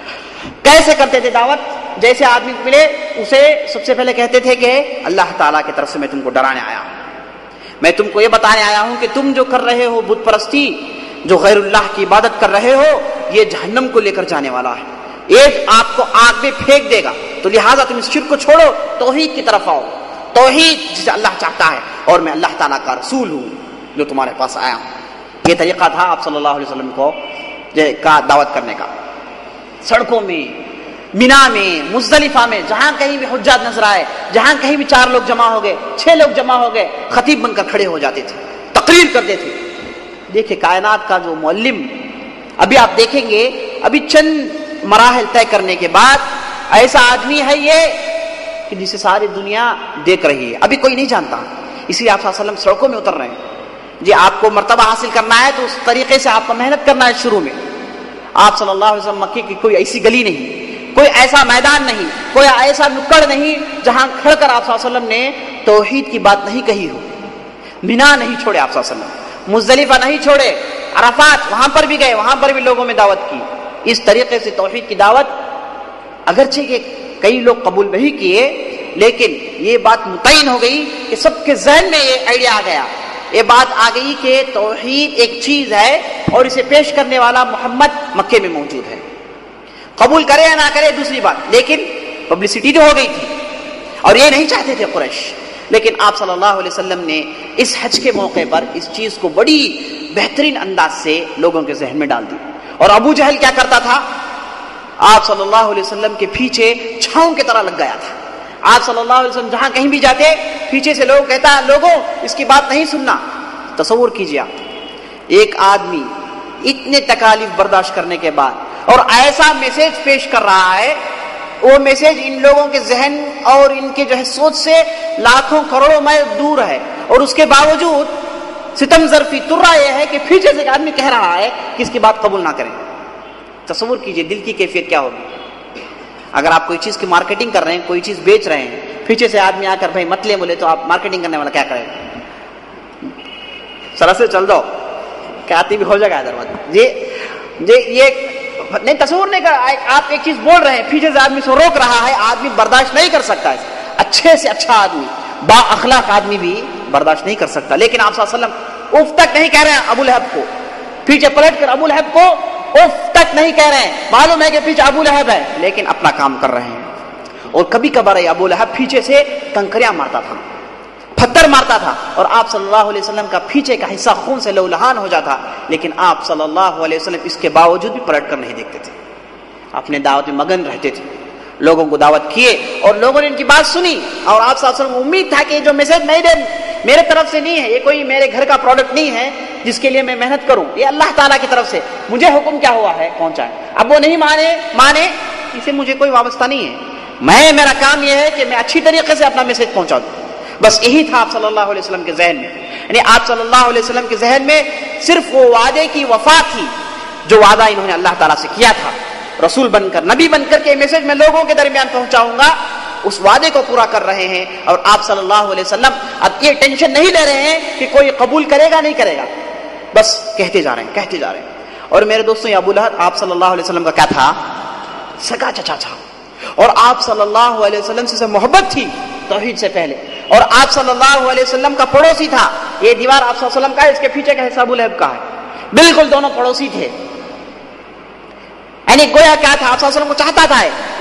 کیسے کرتے تھے دعوت؟ جیسے آدمی ملے اسے سب سے پہلے کہتے تھے کہ اللہ تعالیٰ کی طرف سے میں تم کو ڈرانے آیا ہوں، میں تم کو یہ بتانے آیا ہوں کہ تم جو کر رہے ہو بت پرستی، جو غیر اللہ کی عبادت کر رہے ہو، یہ جہنم کو لے کر جانے والا ہے، ایک آپ کو آگ میں پھینک دے گا. تو لہٰذا تم اس شرک کو چھوڑو، توحید کی طرف آؤ، توحید جسے اللہ چاہتا ہے، اور میں اللہ تعالیٰ کا رسول ہوں جو تمہارے پاس آیا ہوں. یہ طریقہ تھا آپ صلی اللہ علیہ وسلم کو کا دعوت کرنے کا. سڑکوں میں، مینا میں، مزدلفہ میں، جہاں کہیں بھی حجاج نظر آئے، جہاں کہیں بھی چار لوگ جمع ہو گئے، چھ لوگ جمع ہو گئے، خطیب بن کر کھڑے ہو جاتے تھے، تقریر کرتے تھے. دیکھیں کائنات کا جو معلم، ابھی آپ دیکھیں گے ابھی چند مراحل طے کرنے کے بعد ایسا آدمی ہے یہ کہ جسے ساری دنیا دیکھ رہی ہے، ابھی کوئی نہیں جانتا. اس لیے آپ صلی اللہ علیہ وسلم سڑکوں میں اتر رہے ہیں. جی آپ کو مرتبہ حاصل کرنا ہے تو اس طریقے سے آپ کو محنت کرنا ہے. شروع میں آپ صلی اللہ علیہ وسلم مکے کی کوئی ایسی گلی نہیں، کوئی ایسا میدان نہیں، کوئی ایسا نکڑ نہیں جہاں کھڑ کر آپ صلی اللہ علیہ وسلم نے توحید کی بات نہیں کہی ہو. مینا نہیں چھوڑے آپ صلی اللہ علیہ وسلم، مزدلفہ نہیں چھوڑے، عرفات وہاں پر بھی گئے، وہاں پر بھی لوگوں میں دعوت کی. اس طریقے سے توحید کی دعوت اگرچہ کہ کئی لوگ قبول نہیں کیے، لیکن یہ بات متعین ہو گئی کہ سب کے ذہن میں یہ آئیڈیا آ گیا، یہ بات آ گئی کہ توحید ایک چیز ہے اور اسے پیش کرنے والا محمد مکے میں موجود ہے. قبول کرے یا نہ کرے دوسری بات، لیکن پبلسٹی تو ہو گئی تھی اور یہ نہیں چاہتے تھے قریش. لیکن آپ صلی اللہ علیہ وسلم نے اس حج کے موقع پر اس چیز کو بڑی بہترین انداز سے لوگوں کے ذہن میں ڈال دی. اور ابو جہل کیا کرتا تھا؟ آپ صلی اللہ علیہ وسلم کے پیچھے چھاؤں کی طرح لگ گیا تھا. آپ صلی اللہ علیہ وسلم جہاں کہیں بھی جاتے پیچھے سے لوگ کہتا لوگوں اس کی بات نہیں سننا. تصور کیجیے آپ، ایک آدمی اتنے تکالیف برداشت کرنے کے بعد اور ایسا میسج پیش کر رہا ہے، وہ میسج ان لوگوں کے ذہن اور ان کے جو ہے سوچ سے لاکھوں کروڑوں میل دور ہے، اور اس کے باوجود ستم ظرفی ترا یہ ہے کہ پیچھے سے ایک آدمی کہہ رہا ہے کہ اس کی بات قبول نہ کریں. تصور کیجئے دل کی کیفیت کیا ہوگی. اگر آپ کوئی چیز کی مارکیٹنگ کر رہے ہیں، کوئی چیز بیچ رہے ہیں، پیچھے سے آدمی آ کر بھائی مت لے بولے تو آپ مارکیٹنگ کرنے والا کیا کرے گا؟ سرا سے چل جاؤ، کیا آتی بھی ہو جائے گا دروازہ. جی جی یہ نہیں تصور نہیں کر، آپ ایک چیز بول رہے ہیں، پیچھے سے آدمی سے روک رہا ہے، آدمی برداشت نہیں کر سکتا ہے. اچھے سے اچھا آدمی، با اخلاق آدمی بھی برداشت نہیں کر سکتا. لیکن آپ صلی اللہ علیہ وسلم اف تک نہیں کہہ رہے ہیں ابو لہب کو، پیچھے پلٹ کر ابو لہب کو اف تک نہیں کہہ رہے ہیں. معلوم ہے کہ پیچھے ابو لہب ہے لیکن اپنا کام کر رہے ہیں. اور کبھی کبھار ابو لہب پیچھے سے کنکریاں مارتا تھا، پتھر مارتا تھا، اور آپ صلی اللہ علیہ وسلم کا پیچھے کا حصہ خون سے لہولہان ہو جاتا. لیکن آپ صلی اللہ علیہ وسلم اس کے باوجود بھی پلٹ کر نہیں دیکھتے تھے، اپنے دعوت میں مگن رہتے تھے. لوگوں کو دعوت کیے اور لوگوں نے ان کی بات سنی، اور آپ صلی اللہ علیہ وسلم امید تھا کہ جو میسج میرے میرے طرف سے نہیں ہے، یہ کوئی میرے گھر کا پروڈکٹ نہیں ہے جس کے لیے میں محنت کروں، یہ اللہ تعالیٰ کی طرف سے مجھے حکم کیا ہوا ہے پہنچائے. اب وہ نہیں مانے مانے اسے مجھے کوئی وابستہ نہیں ہے، میں میرا کام یہ ہے کہ میں اچھی طریقے سے اپنا میسج پہنچا دوں. بس یہی تھا آپ صلی اللہ علیہ وسلم کے ذہن میں. یعنی آپ صلی اللہ علیہ وسلم کے ذہن میں صرف وہ وعدے کی وفا تھی جو وعدہ انہوں نے اللہ تعالیٰ سے کیا تھا، رسول بن کر، نبی بن کر کے میسج میں لوگوں کے درمیان پہنچاؤں گا، اس وعدے کو پورا کر رہے ہیں. اور آپ صلی اللہ علیہ وسلم اب یہ ٹینشن نہیں لے رہے ہیں کہ کوئی قبول کرے گا نہیں کرے گا، بس کہتے جا رہے ہیں کہتے جا رہے ہیں. اور میرے دوستوں یہ ابو لہب آپ صلی اللہ علیہ وسلم کا کیا تھا؟ سگا چچا تھا، اور آپ صلی اللہ علیہ وسلم سے محبت تھی توحید سے پہلے، اور آپ صلی اللہ علیہ وسلم کا پڑوسی تھا. یہ دیوار آپ صلی اللہ علیہ وسلم کا ہے، اس کے پیچھے کا حصہ ابو لہب کا ہے، بالکل دونوں پڑوسی تھے. یعنی گویا کیا تھا، آپ صلی اللہ علیہ وسلم کو چاہتا تھا،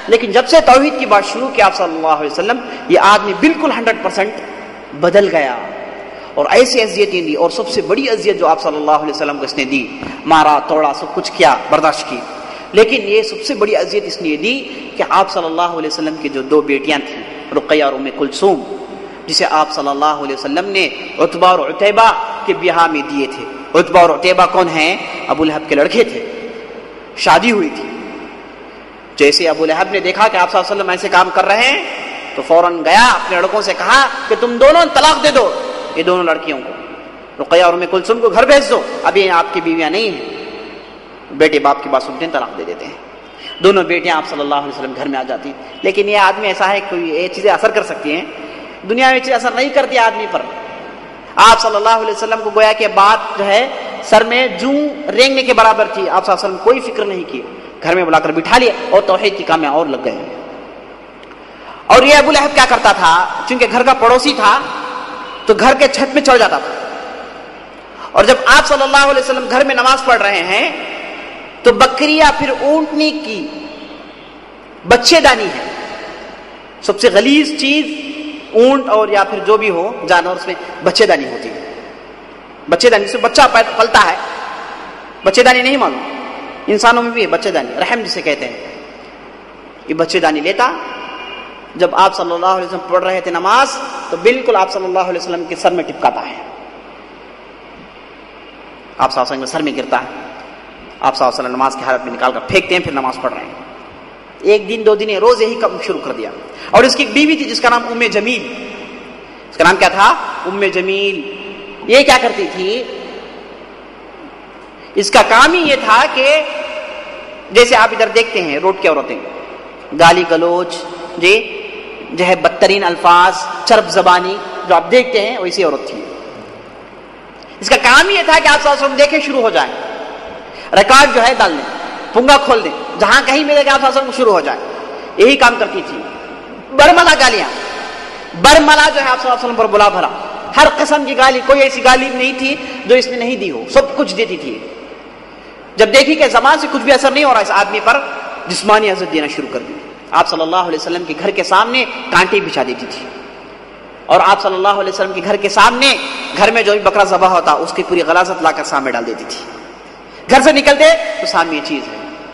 لیکن جب سے توحید کی بات شروع کی آپ صلی اللہ علیہ وسلم، یہ آدمی بالکل ہنڈریڈ پرسینٹ بدل گیا اور ایسی اذیتیں دی، اور سب سے بڑی اذیت جو آپ صلی اللہ علیہ وسلم کو اس نے دی، مارا توڑا سب کچھ کیا، برداشت کی، لیکن یہ سب سے بڑی اذیت اس نے دی کہ آپ صلی اللہ علیہ وسلم کی جو دو بیٹیاں تھیں رقیہ اور ام کلثوم، جسے آپ صلی اللہ علیہ وسلم نے عتبہ اور عتیبہ کے بیاہ میں دیے تھے. عتبہ اور عتیبہ کون ہیں؟ ابو لہب کے لڑکے تھے، شادی ہوئی تھی. جیسے ابو لہب نے دیکھا کہ آپ صلی اللہ علیہ وسلم ایسے کام کر رہے ہیں تو فوراً گیا اپنے لڑکوں سے کہا کہ تم دونوں طلاق دے دو یہ دونوں لڑکیوں کو، رقیہ اور ام کلثوم کو گھر بھیج دو، ابھی آپ کی بیویاں نہیں ہیں. بیٹے باپ کی بات سنتے ہیں، طلاق دے دیتے ہیں. دونوں بیٹیاں آپ صلی اللہ علیہ وسلم گھر میں آ جاتی ہیں. لیکن یہ آدمی ایسا ہے کوئی یہ چیزیں اثر کر سکتی ہیں، دنیا میں چیزیں اثر نہیں کرتی آدمی پر. آپ صلی اللہ علیہ وسلم کو گویا کہ بات جو ہے سر میں جوں رینگنے کے برابر تھی. آپ صلی اللہ علیہ وسلم کوئی فکر نہیں کی، گھر میں بلا کر بٹھا لیا اور توحید کی کام میں اور لگ گئے. اور یہ ابو لہب کیا کرتا تھا، چونکہ گھر کا پڑوسی تھا تو گھر کے چھت میں چڑھ جاتا تھا، اور جب آپ صلی اللہ علیہ وسلم گھر میں نماز پڑھ رہے ہیں تو بکری یا پھر اونٹنی کی بچے دانی ہے، سب سے غلیظ چیز اونٹ اور یا پھر جو بھی ہو جانور، اس میں بچے دانی ہوتی ہے. بچے دانی سے بچہ پلتا ہے، بچے دانی نہیں معلوم، انسانوں میں بھی ہے بچے دانی، رحم جسے کہتے ہیں. یہ بچے دانی لیتا، جب آپ صلی اللہ علیہ وسلم پڑھ رہے تھے نماز تو بالکل آپ صلی اللہ علیہ وسلم کے سر میں ٹپکاتا ہے، آپ صلی اللہ علیہ وسلم کے سر میں گرتا ہے. آپ صلی اللہ علیہ وسلم نماز کی حالت میں نکال کر پھینکتے ہیں، پھر نماز پڑھ رہے ہیں. ایک دن دو دن روز یہی کام شروع کر دیا. اور اس کی ایک بیوی تھی جس کا نام ام جمیل، اس کا نام کیا تھا؟ ام جمیل. یہ کیا کرتی تھی؟ اس کا کام ہی یہ تھا کہ جیسے آپ ادھر دیکھتے ہیں روڈ کی عورتیں گالی گلوچ، جی جو ہے بدترین الفاظ، چرب زبانی جو آپ دیکھتے ہیں، ویسی عورت تھی. اس کا کام یہ تھا کہ آپ صلی اللہ علیہ وسلم دیکھیں شروع ہو جائیں، ریکارڈ جو ہے ڈال دیں، پنگا کھول دیں، جہاں کہیں ملے کہ آپ صلی اللہ علیہ وسلم شروع ہو جائے. یہی کام کرتی تھی. برملا گالیاں، برملا جو ہے آپ صلی اللہ علیہ وسلم پر بلا بھرا، ہر قسم کی گالی، کوئی ایسی گالی نہیں تھی جو اس نے نہیں دی ہو، سب کچھ دیتی تھی. جب دیکھی کہ زبان سے کچھ بھی اثر نہیں ہو رہا اس آدمی پر، جسمانی اذیت دینا شروع کر دی. آپ صلی اللہ علیہ وسلم کے گھر کے سامنے کانٹے بچھا دیتی تھی، اور آپ صلی اللہ علیہ وسلم کے گھر کے سامنے، گھر میں جو بھی بکرا ذبح ہوتا اس کی پوری غلاظت لا کر سامنے ڈال دیتی تھی. گھر سے نکلتے تو سامنے یہ چیز ہے.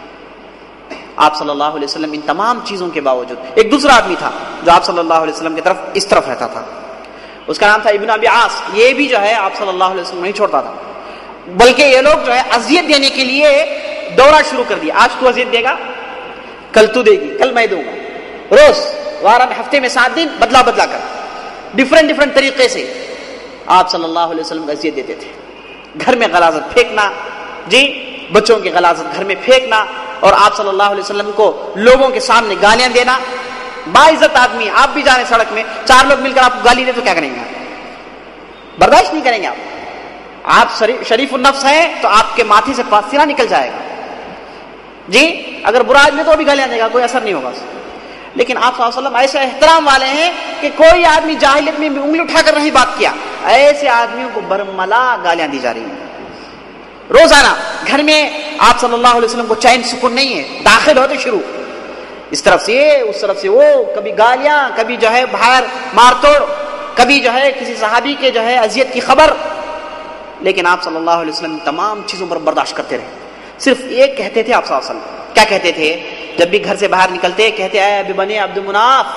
آپ صلی اللہ علیہ وسلم ان تمام چیزوں کے باوجود، ایک دوسرا آدمی تھا جو آپ صلی اللہ علیہ وسلم کی طرف اس طرف رہتا تھا، اس کا نام تھا ابن ابی عاص. یہ بھی جو ہے آپ صلی اللہ علیہ وسلم نہیں چھوڑتا تھا، بلکہ یہ لوگ جو ہے اذیت دینے کے لیے دورہ شروع کر دیا. آج تو اذیت دے گا، کل تو دے گی، کل میں دوں گا. روز وارہ میں، ہفتے میں سات دن بدلا بدلا کر ڈفرینٹ ڈفرینٹ طریقے سے آپ صلی اللہ علیہ وسلم اذیت دیتے تھے. گھر میں غلاظت پھینکنا، جی بچوں کی غلاظت گھر میں پھینکنا، اور آپ صلی اللہ علیہ وسلم کو لوگوں کے سامنے گالیاں دینا. باعزت آدمی، آپ بھی جا رہے سڑک میں، چار لوگ مل کر آپ کو گالی دے تو کیا کریں گے؟ برداشت نہیں کریں گے. آپ آپ شریف النفس ہیں تو آپ کے ماتھے سے پسینہ نکل جائے گا. جی اگر برا آدمی تو بھی گالیاں دے گا، کوئی اثر نہیں ہوگا. لیکن آپ صلی اللہ علیہ وسلم ایسے احترام والے ہیں کہ کوئی آدمی جاہلیت میں انگلی اٹھا کر نہیں بات کیا. ایسے آدمیوں کو برملا گالیاں دی جا رہی ہیں روزانہ. گھر میں آپ صلی اللہ علیہ وسلم کو چین سکون نہیں ہے، داخل ہوتے شروع اس طرف سے یہ، اس طرف سے وہ، کبھی گالیاں، کبھی جو ہے باہر مار توڑ، کبھی جو ہے کسی صحابی کے جو ہے اذیت کی خبر. لیکن آپ صلی اللہ علیہ وسلم تمام چیزوں پر برداشت کرتے رہے. صرف ایک کہتے تھے آپ صلی اللہ علیہ وسلم، کیا کہتے تھے؟ جب بھی گھر سے باہر نکلتے کہتے اے ابی بنی عبد مناف،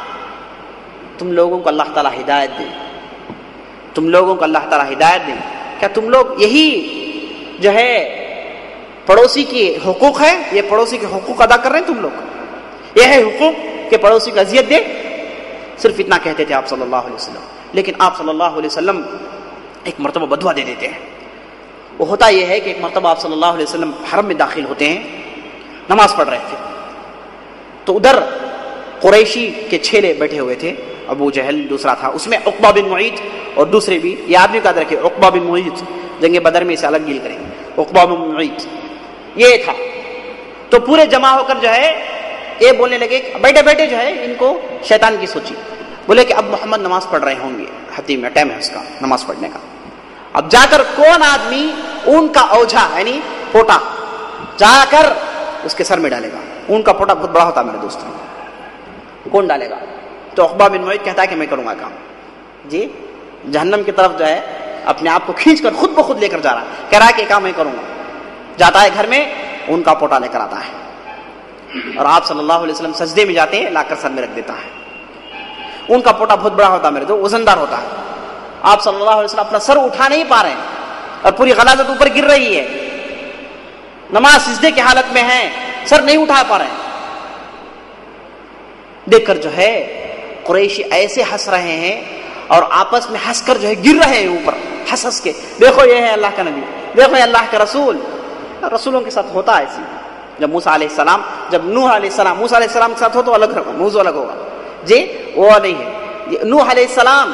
تم لوگوں کو اللہ تعالیٰ ہدایت دے، تم لوگوں کو اللہ تعالیٰ ہدایت دے. کیا تم لوگ یہی جو ہے پڑوسی کی حقوق ہے، یہ پڑوسی کے حقوق ادا کر رہے ہیں تم لوگ؟ یہ ہے حقوق کہ پڑوسی کو اذیت دے؟ صرف اتنا کہتے تھے آپ صلی اللہ علیہ وسلم. لیکن آپ صلی اللہ علیہ وسلم ایک مرتبہ بدعا دے دیتے ہیں. وہ ہوتا یہ ہے کہ ایک مرتبہ آپ صلی اللہ علیہ وسلم حرم میں داخل ہوتے ہیں، نماز پڑھ رہے تھے، تو ادھر قریشی کے چھیلے بیٹھے ہوئے تھے. ابو جہل دوسرا تھا، اس میں عقبہ بن معیط اور دوسرے بھی. یہ آدمی کا درک ہے، عقبہ بن معیط، جنگ بدر میں اسے الگ ڈیل کریں گے. عقبہ بن معیط یہ تھا. تو پورے جمع ہو کر جو ہے یہ بولنے لگے، بیٹھے بیٹھے جو ہے ان کو شیطان کی سوچی، بولے کہ اب محمد نماز پڑھ رہے ہوں گے، حتیم میں ٹائم ہے اس کا نماز پڑھنے کا. اب جا کر کون آدمی اون کا اوجھا یعنی پوٹا جا کر اس کے سر میں ڈالے گا. اون کا پوٹا بہت بڑا ہوتا ہے میرے دوستوں. کون ڈالے گا؟ تو عقبہ بن معیط کہتا ہے کہ میں کروں گا کام. جی جہنم کی طرف جو ہے اپنے آپ کو کھینچ کر خود بخود لے کر جا رہا ہے, کہہ رہا ہے کہ کام میں کروں گا. جاتا ہے گھر میں, ان کا پوٹا لے کر آتا ہے اور آپ صلی اللہ علیہ وسلم سجدے میں جاتے ہیں, لا کر سر میں رکھ دیتا ہے. ان کا پوٹا بہت بڑا ہوتا ہے میرے تو, وزندار ہوتا ہے. آپ صلی اللہ علیہ وسلم اپنا سر اٹھا نہیں پا رہے ہیں اور پوری غلاظت اوپر گر رہی ہے, نماز سجدے کی حالت میں ہے, سر نہیں اٹھا پا رہے ہیں. دیکھ کر جو ہے قریشی ایسے ہنس رہے ہیں اور آپس میں ہنس کر جو ہے گر رہے ہیں اوپر, ہنس ہنس کے, دیکھو یہ ہے اللہ کا نبی, دیکھو یہ اللہ کا رسول. رسولوں کے ساتھ ہوتا ہے ایسی, جب موسیٰ علیہ السلام, جب نوح علیہ السلام موسیٰ علیہ السلام کے ساتھ ہو تو الگ ہوگا, موضوع الگ ہوگا. جی وہ نہیں ہے. نوح علیہ السلام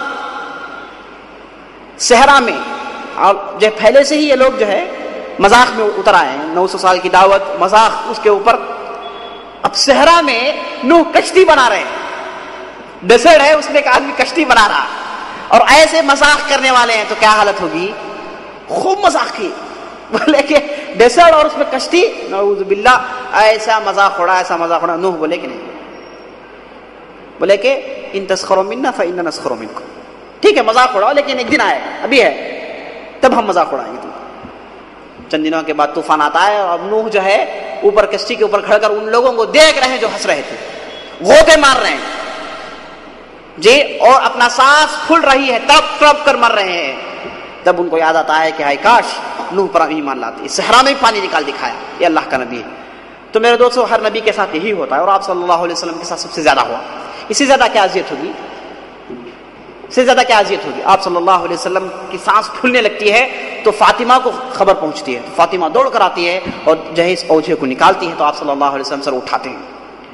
صحرا میں, اور جو پہلے سے ہی یہ لوگ جو ہے مذاق میں اتر آئے ہیں, نو سو سال کی دعوت, مذاق اس کے اوپر. اب صحرا میں نوح کشتی بنا رہے ہیں, ڈیزرٹ ہے اس میں ایک آدمی کشتی بنا رہا, اور ایسے مذاق کرنے والے ہیں تو کیا حالت ہوگی؟ خوب مذاق کی. بولے کہ ڈیزرٹ اور اس میں کشتی, نعوذ باللہ, ایسا مذاق اڑا, ایسا مذاق اڑا. نوح بولے کہ نہیں, بولے کہ ان تسخروا منا فإنا نسخر منکم. ٹھیک ہے مذاق اڑاؤ, لیکن ایک دن آئے, ابھی ہے, تب ہم مذاق اڑائیں گے تم. چند دنوں کے بعد طوفان آتا ہے اور نوح جو ہے اوپر کشتی کے اوپر کھڑ کر ان لوگوں کو دیکھ رہے ہیں جو ہنس رہے تھے, غوطے مار رہے ہیں جی, اور اپنا سانس پھول رہی ہے, تڑپ تڑپ کر مر رہے ہیں. تب ان کو یاد آتا ہے کہ ہائے کاش نوح پر ایمان لاتے, صحرا میں پانی نکال دکھایا, یہ اللہ کا نبی ہے. تو میرے دوستو ہر نبی کے ساتھ یہی ہوتا ہے, اور آپ صلی اللہ علیہ وسلم کے ساتھ سب سے زیادہ ہوا. اس سے زیادہ کیا اذیت ہوگی, اس سے زیادہ کیا اذیت ہوگی؟ آپ صلی اللہ علیہ وسلم کی سانس پھولنے لگتی ہے تو فاطمہ کو خبر پہنچتی ہے, تو فاطمہ دوڑ کر آتی ہے اور جہیز اوجھے کو نکالتی ہے, تو آپ صلی اللہ علیہ وسلم سر اٹھاتے ہیں.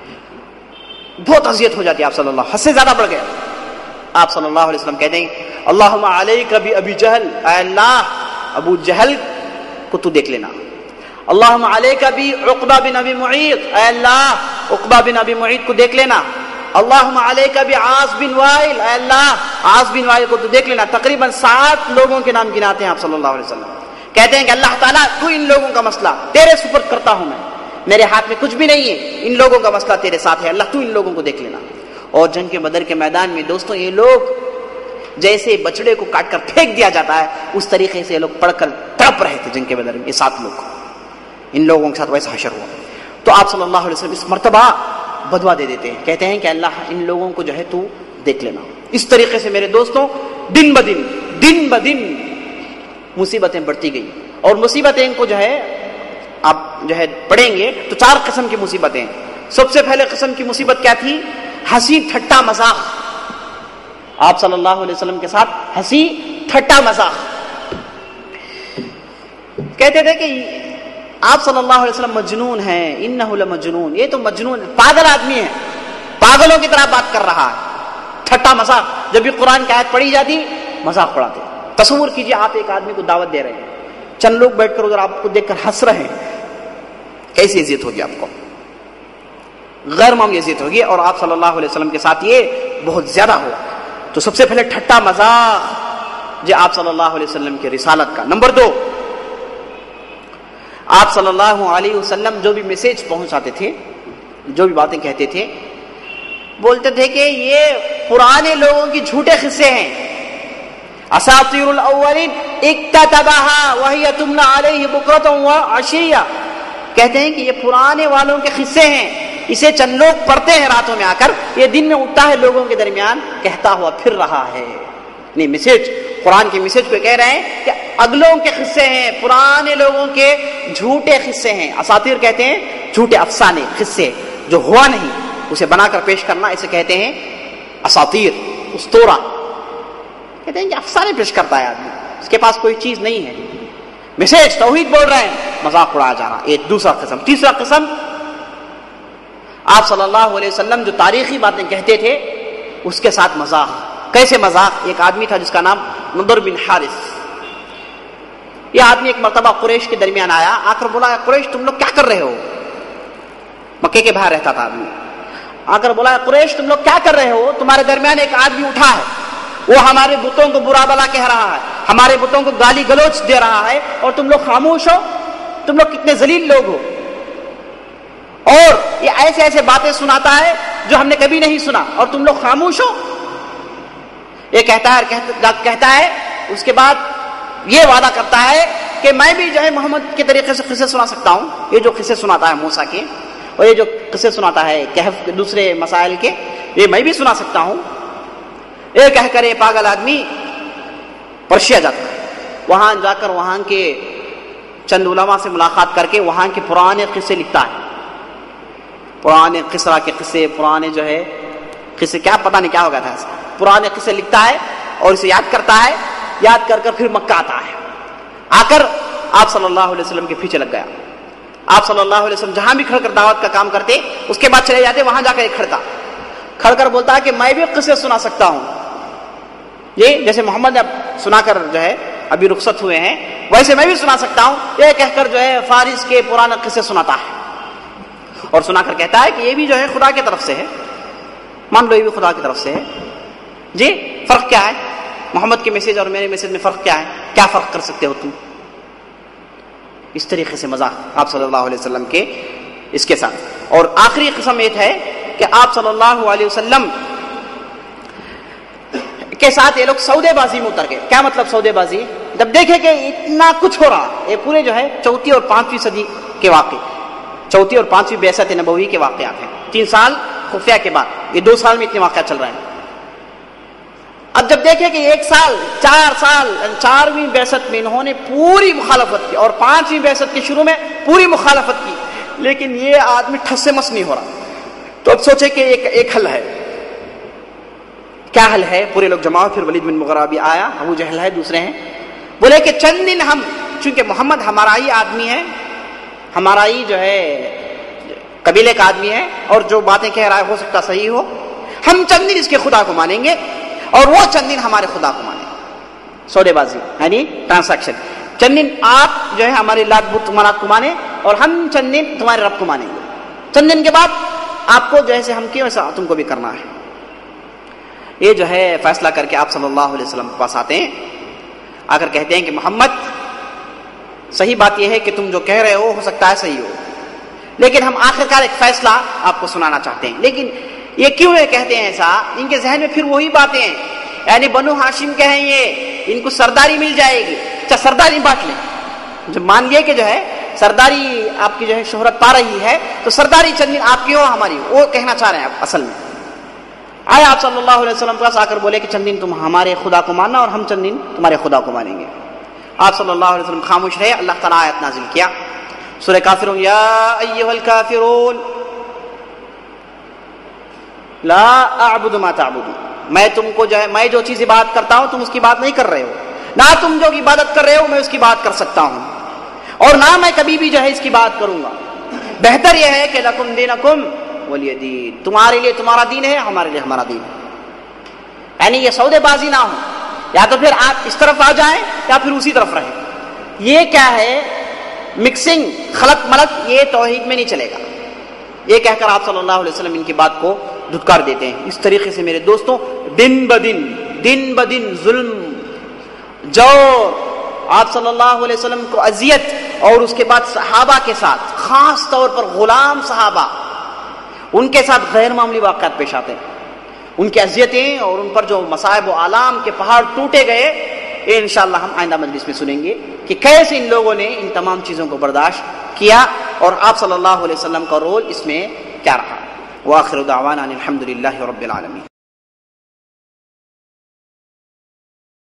بہت اذیت ہو جاتی ہے آپ صلی اللہ, حد سے زیادہ بڑھ گیا. آپ صلی اللہ علیہ وسلم کہتے ہیں اللہم علیک بی ابی جہل, اے اللہ ابو جہل کو تو دیکھ لینا. اللہم علیک بی عقبہ بن ابی معیط, اے اللہ عقبہ بن ابی معیط کو دیکھ لینا. اللہم علیک بی عاص بن وائل, اے اللہ عاص بن وائل کو تو دیکھ لینا. تقریباً سات لوگوں کے نام گناتے ہیں آپ صلی اللہ علیہ وسلم. کہتے ہیں کہ اللہ تعالیٰ تو ان لوگوں کا مسئلہ تیرے سپرد کرتا ہوں, میں میرے ہاتھ میں کچھ بھی نہیں ہے, ان لوگوں کا مسئلہ تیرے ساتھ ہے, اللہ تو ان لوگوں کو دیکھ لینا. اور جنگ کے بدر کے میدان میں دوستوں یہ لوگ جیسے بچڑے کو کاٹ کر پھینک دیا جاتا ہے, اس طریقے سے یہ لوگ پڑھ کر تڑپ رہے تھے جنگ کے بدر میں. یہ سات لوگ, ان لوگوں کے ساتھ ویسا حشر ہوا. تو آپ صلی اللہ علیہ وسلم اس مرتبہ بدوا دے دیتے ہیں, کہتے ہیں کہ اللہ ان لوگوں کو جو ہے تو دیکھ لینا. اس طریقے سے میرے دوستوں دن بدن دن بدن مصیبتیں بڑھتی گئی, اور مصیبتیں کو جو ہے آپ جو ہے پڑھیں گے تو چار قسم کی مصیبتیں. سب سے پہلے قسم کی مصیبت کیا تھی؟ ہنسی ٹھٹا مذاق. آپ صلی اللہ علیہ وسلم کے ساتھ ہنسی ٹھٹا مذاق. کہتے تھے کہ آپ صلی اللہ علیہ وسلم مجنون ہیں, انہ لمجنون, یہ تو مجنون پاگل آدمی ہے, پاگلوں کی طرح بات کر رہا ہے. ٹھٹا مذاق, جب بھی قرآن کی آیت پڑھی جاتی مذاق اڑاتے. تصور کیجئے آپ ایک آدمی کو دعوت دے رہے ہیں, چند لوگ بیٹھ کر ادھر آپ کو دیکھ کر ہنس رہے ہیں, کیسی اذیت ہوگی آپ کو؟ غیر معمولی اذیت ہوگی. اور آپ صلی اللہ علیہ وسلم کے ساتھ یہ بہت زیادہ ہوا. تو سب سے پہلے ٹھٹا مذاق جو آپ صلی اللہ علیہ وسلم کی رسالت کا. نمبر دو, آپ صلی اللہ علیہ وسلم جو بھی میسج پہنچاتے تھے, جو بھی باتیں کہتے تھے, بولتے تھے کہ یہ پرانے لوگوں کی جھوٹے قصے ہیں. اساطیر الاولین اکتتبھا وہی تملی علیہ بکرۃ وعشیہ, کہتے ہیں کہ یہ پرانے والوں کے قصے ہیں, اسے چند لوگ پڑھتے ہیں راتوں میں آ کر, یہ دن میں اٹھتا ہے لوگوں کے درمیان کہتا ہوا پھر رہا ہے. نہیں, میسج قرآن کے میسج کو کہہ رہے ہیں کہ اگلوں کے قصے ہیں, پرانے لوگوں کے جھوٹے قصے ہیں. اساطیر کہتے ہیں جھوٹے افسانے, قصے جو ہوا نہیں اسے بنا کر پیش کرنا, اسے کہتے ہیں اساطیر, اسطورہ. کہتے ہیں کہ افسانے پیش کرتا ہے آدمی, اس کے پاس کوئی چیز نہیں ہے. میسج توحید بول رہے ہیں, مذاق اڑایا جا رہا. ایک دوسرا قسم. تیسرا قسم, آپ صلی اللہ علیہ وسلم جو تاریخی باتیں کہتے تھے اس کے ساتھ مذاق. کیسے مذاق؟ ایک آدمی تھا جس کا نام نضر بن حارث. یہ آدمی ایک مرتبہ قریش کے درمیان آیا, آ کر بولا قریش تم لوگ کیا کر رہے ہو؟ مکے کے باہر رہتا تھا آدمی. آ کر بولا قریش تم لوگ کیا کر رہے ہو؟ تمہارے درمیان ایک آدمی اٹھا ہے, وہ ہمارے بتوں کو برا بلا کہہ رہا ہے, ہمارے بتوں کو گالی گلوچ دے رہا ہے, اور تم لوگ خاموش ہو. تم لوگ کتنے ذلیل لوگ ہو. اور یہ ایسے ایسے باتیں سناتا ہے جو ہم نے کبھی نہیں سنا اور تم لوگ خاموش ہو. یہ کہتا ہے کہتا ہے اس کے بعد یہ وعدہ کرتا ہے کہ میں بھی جو ہے محمد کے طریقے سے قصے سنا سکتا ہوں. یہ جو قصے سناتا ہے موسیٰ کے اور یہ جو قصے سناتا ہے کہف کے دوسرے مسائل کے, یہ میں بھی سنا سکتا ہوں. یہ کہہ کر یہ پاگل آدمی پرشیا جاتا ہے. وہاں جا کر وہاں کے چند علماء سے ملاقات کر کے وہاں کے پرانے قصے لکھتا ہے. پرانے قصرہ کے قصے, پرانے جو ہے قصے, کیا پتہ نہیں کیا ہو گیا تھا ایسا, پرانے قصے لکھتا ہے اور اسے یاد کرتا ہے. یاد کر کر پھر مکہ آتا ہے. آ کر آپ صلی اللہ علیہ وسلم کے پیچھے لگ گیا. آپ صلی اللہ علیہ وسلم جہاں بھی کھڑ کر دعوت کا کام کرتے اس کے بعد چلے جاتے, وہاں جا کر کھڑتا کھڑ کر بولتا ہے کہ میں بھی قصے سنا سکتا ہوں. یہ جیسے محمد نے اب سنا کر جو ہے ابھی رخصت ہوئے ہیں ویسے میں بھی سنا سکتا ہوں. یہ کہہ کر جو ہے فارس کے پرانے قصے سناتا ہے اور سنا کر کہتا ہے کہ یہ بھی جو ہے خدا کی طرف سے ہے. مان لو یہ بھی خدا کی طرف سے ہے. جی فرق کیا ہے محمد کے میسج اور میرے میسج میں فرق کیا ہے؟ کیا فرق کر سکتے ہو تم؟ اس طریقے سے مذاق آپ صلی اللہ علیہ وسلم کے اس کے ساتھ. اور آخری قسم یہ ہے کہ آپ صلی اللہ علیہ وسلم کے ساتھ یہ لوگ سودے بازی میں اتر گئے. کیا مطلب سودے بازی؟ جب دیکھے کہ اتنا کچھ ہو رہا, یہ پورے جو ہے چوتھی اور پانچویں صدی کے واقع, چوتھی اور پانچویں بعثت نبوی کے واقعات ہیں. تین سال خفیہ کے بعد, یہ دو سال میں اتنے واقعات چل رہے ہیں. اب جب دیکھیں کہ ایک سال چار سال چارویں بعثت میں انہوں نے پوری مخالفت کی اور پانچویں بعثت کے شروع میں پوری مخالفت کی, لیکن یہ آدمی ٹھس سے مس نہیں ہو رہا, تو اب سوچے کہ ایک ایک حل ہے. کیا حل ہے؟ پورے لوگ جمع. پھر ولید بن مغیرہ بھی آیا, ابو جہل ہے, دوسرے ہیں. بولے کہ چند دن ہم, چونکہ محمد ہمارا ہی آدمی ہے, ہمارا ہی جو ہے قبیلے کا آدمی ہے اور جو باتیں کہہ رہا ہے ہو سکتا صحیح ہو, ہم چند دن اس کے خدا کو مانیں گے اور وہ چند دن ہمارے خدا کو مانیں. سودے بازی یعنی ٹرانسیکشن. چند دن آپ جو ہے ہمارے لات بت منات کو مانیں اور ہم چند دن تمہارے رب کو مانیں گے. چند دن کے بعد آپ کو جیسے ہم کیے ویسا تم کو بھی کرنا ہے. یہ جو ہے فیصلہ کر کے آپ صلی اللہ علیہ وسلم کے پاس آتے ہیں. آ کر کہتے ہیں کہ محمد صحیح بات یہ ہے کہ تم جو کہہ رہے ہو ہو سکتا ہے صحیح ہو, لیکن ہم آخرکار ایک فیصلہ آپ کو سنانا چاہتے ہیں. لیکن یہ کیوں ہے کہتے ہیں ایسا؟ ان کے ذہن میں پھر وہی باتیں ہیں, یعنی بنو ہاشم کے ہیں یہ, ان کو سرداری مل جائے گی. اچھا سرداری بانٹ لیں. جب مان لیے کہ جو ہے سرداری آپ کی جو ہے شہرت پا رہی ہے تو سرداری چند دن آپ کی ہو ہماری ہو, وہ کہنا چاہ رہے ہیں آپ اصل میں. آئے آپ صلی اللہ علیہ وسلم کے پاس آ کر بولے کہ چند دن تم ہمارے خدا کو ماننا اور ہم چند دن تمہارے خدا کو مانیں گے. آپ صلی اللہ علیہ وسلم خاموش رہے. اللہ تعالیٰ آیت نازل کیا سورہ کافرون, یا ایھا الکافرون لا اعبد ما تعبدون. میں تم کو جو ہے میں جو چیز عبادت کرتا ہوں تم اس کی بات نہیں کر رہے ہو, نہ تم جو عبادت کر رہے ہو میں اس کی بات کر سکتا ہوں, اور نہ میں کبھی بھی جو ہے اس کی بات کروں گا. بہتر یہ ہے کہ لکم دینکم ولی دین, تمہارے لیے تمہارا دین ہے, ہمارے لیے ہمارا دین ہے. یعنی یہ سودے بازی نہ ہو, یا تو پھر آپ اس طرف آ جائیں یا پھر اسی طرف رہیں. یہ کیا ہے مکسنگ, خلط ملط, یہ توحید میں نہیں چلے گا. یہ کہہ کر آپ صلی اللہ علیہ وسلم ان کی بات کو دھتکار دیتے ہیں. اس طریقے سے میرے دوستوں دن بدن دن بدن ظلم, جور, آپ صلی اللہ علیہ وسلم کو اذیت, اور اس کے بعد صحابہ کے ساتھ خاص طور پر غلام صحابہ ان کے ساتھ غیر معمولی واقعات پیش آتے ہیں. ان کی اذیتیں اور ان پر جو مصائب و آلام کے پہاڑ ٹوٹے گئے, یہ انشاءاللہ ہم آئندہ مجلس میں سنیں گے کہ کیسے ان لوگوں نے ان تمام چیزوں کو برداشت کیا اور آپ صلی اللہ علیہ وسلم کا رول اس میں کیا رہا. وآخر دعوانا ان الحمد للہ رب العالمین.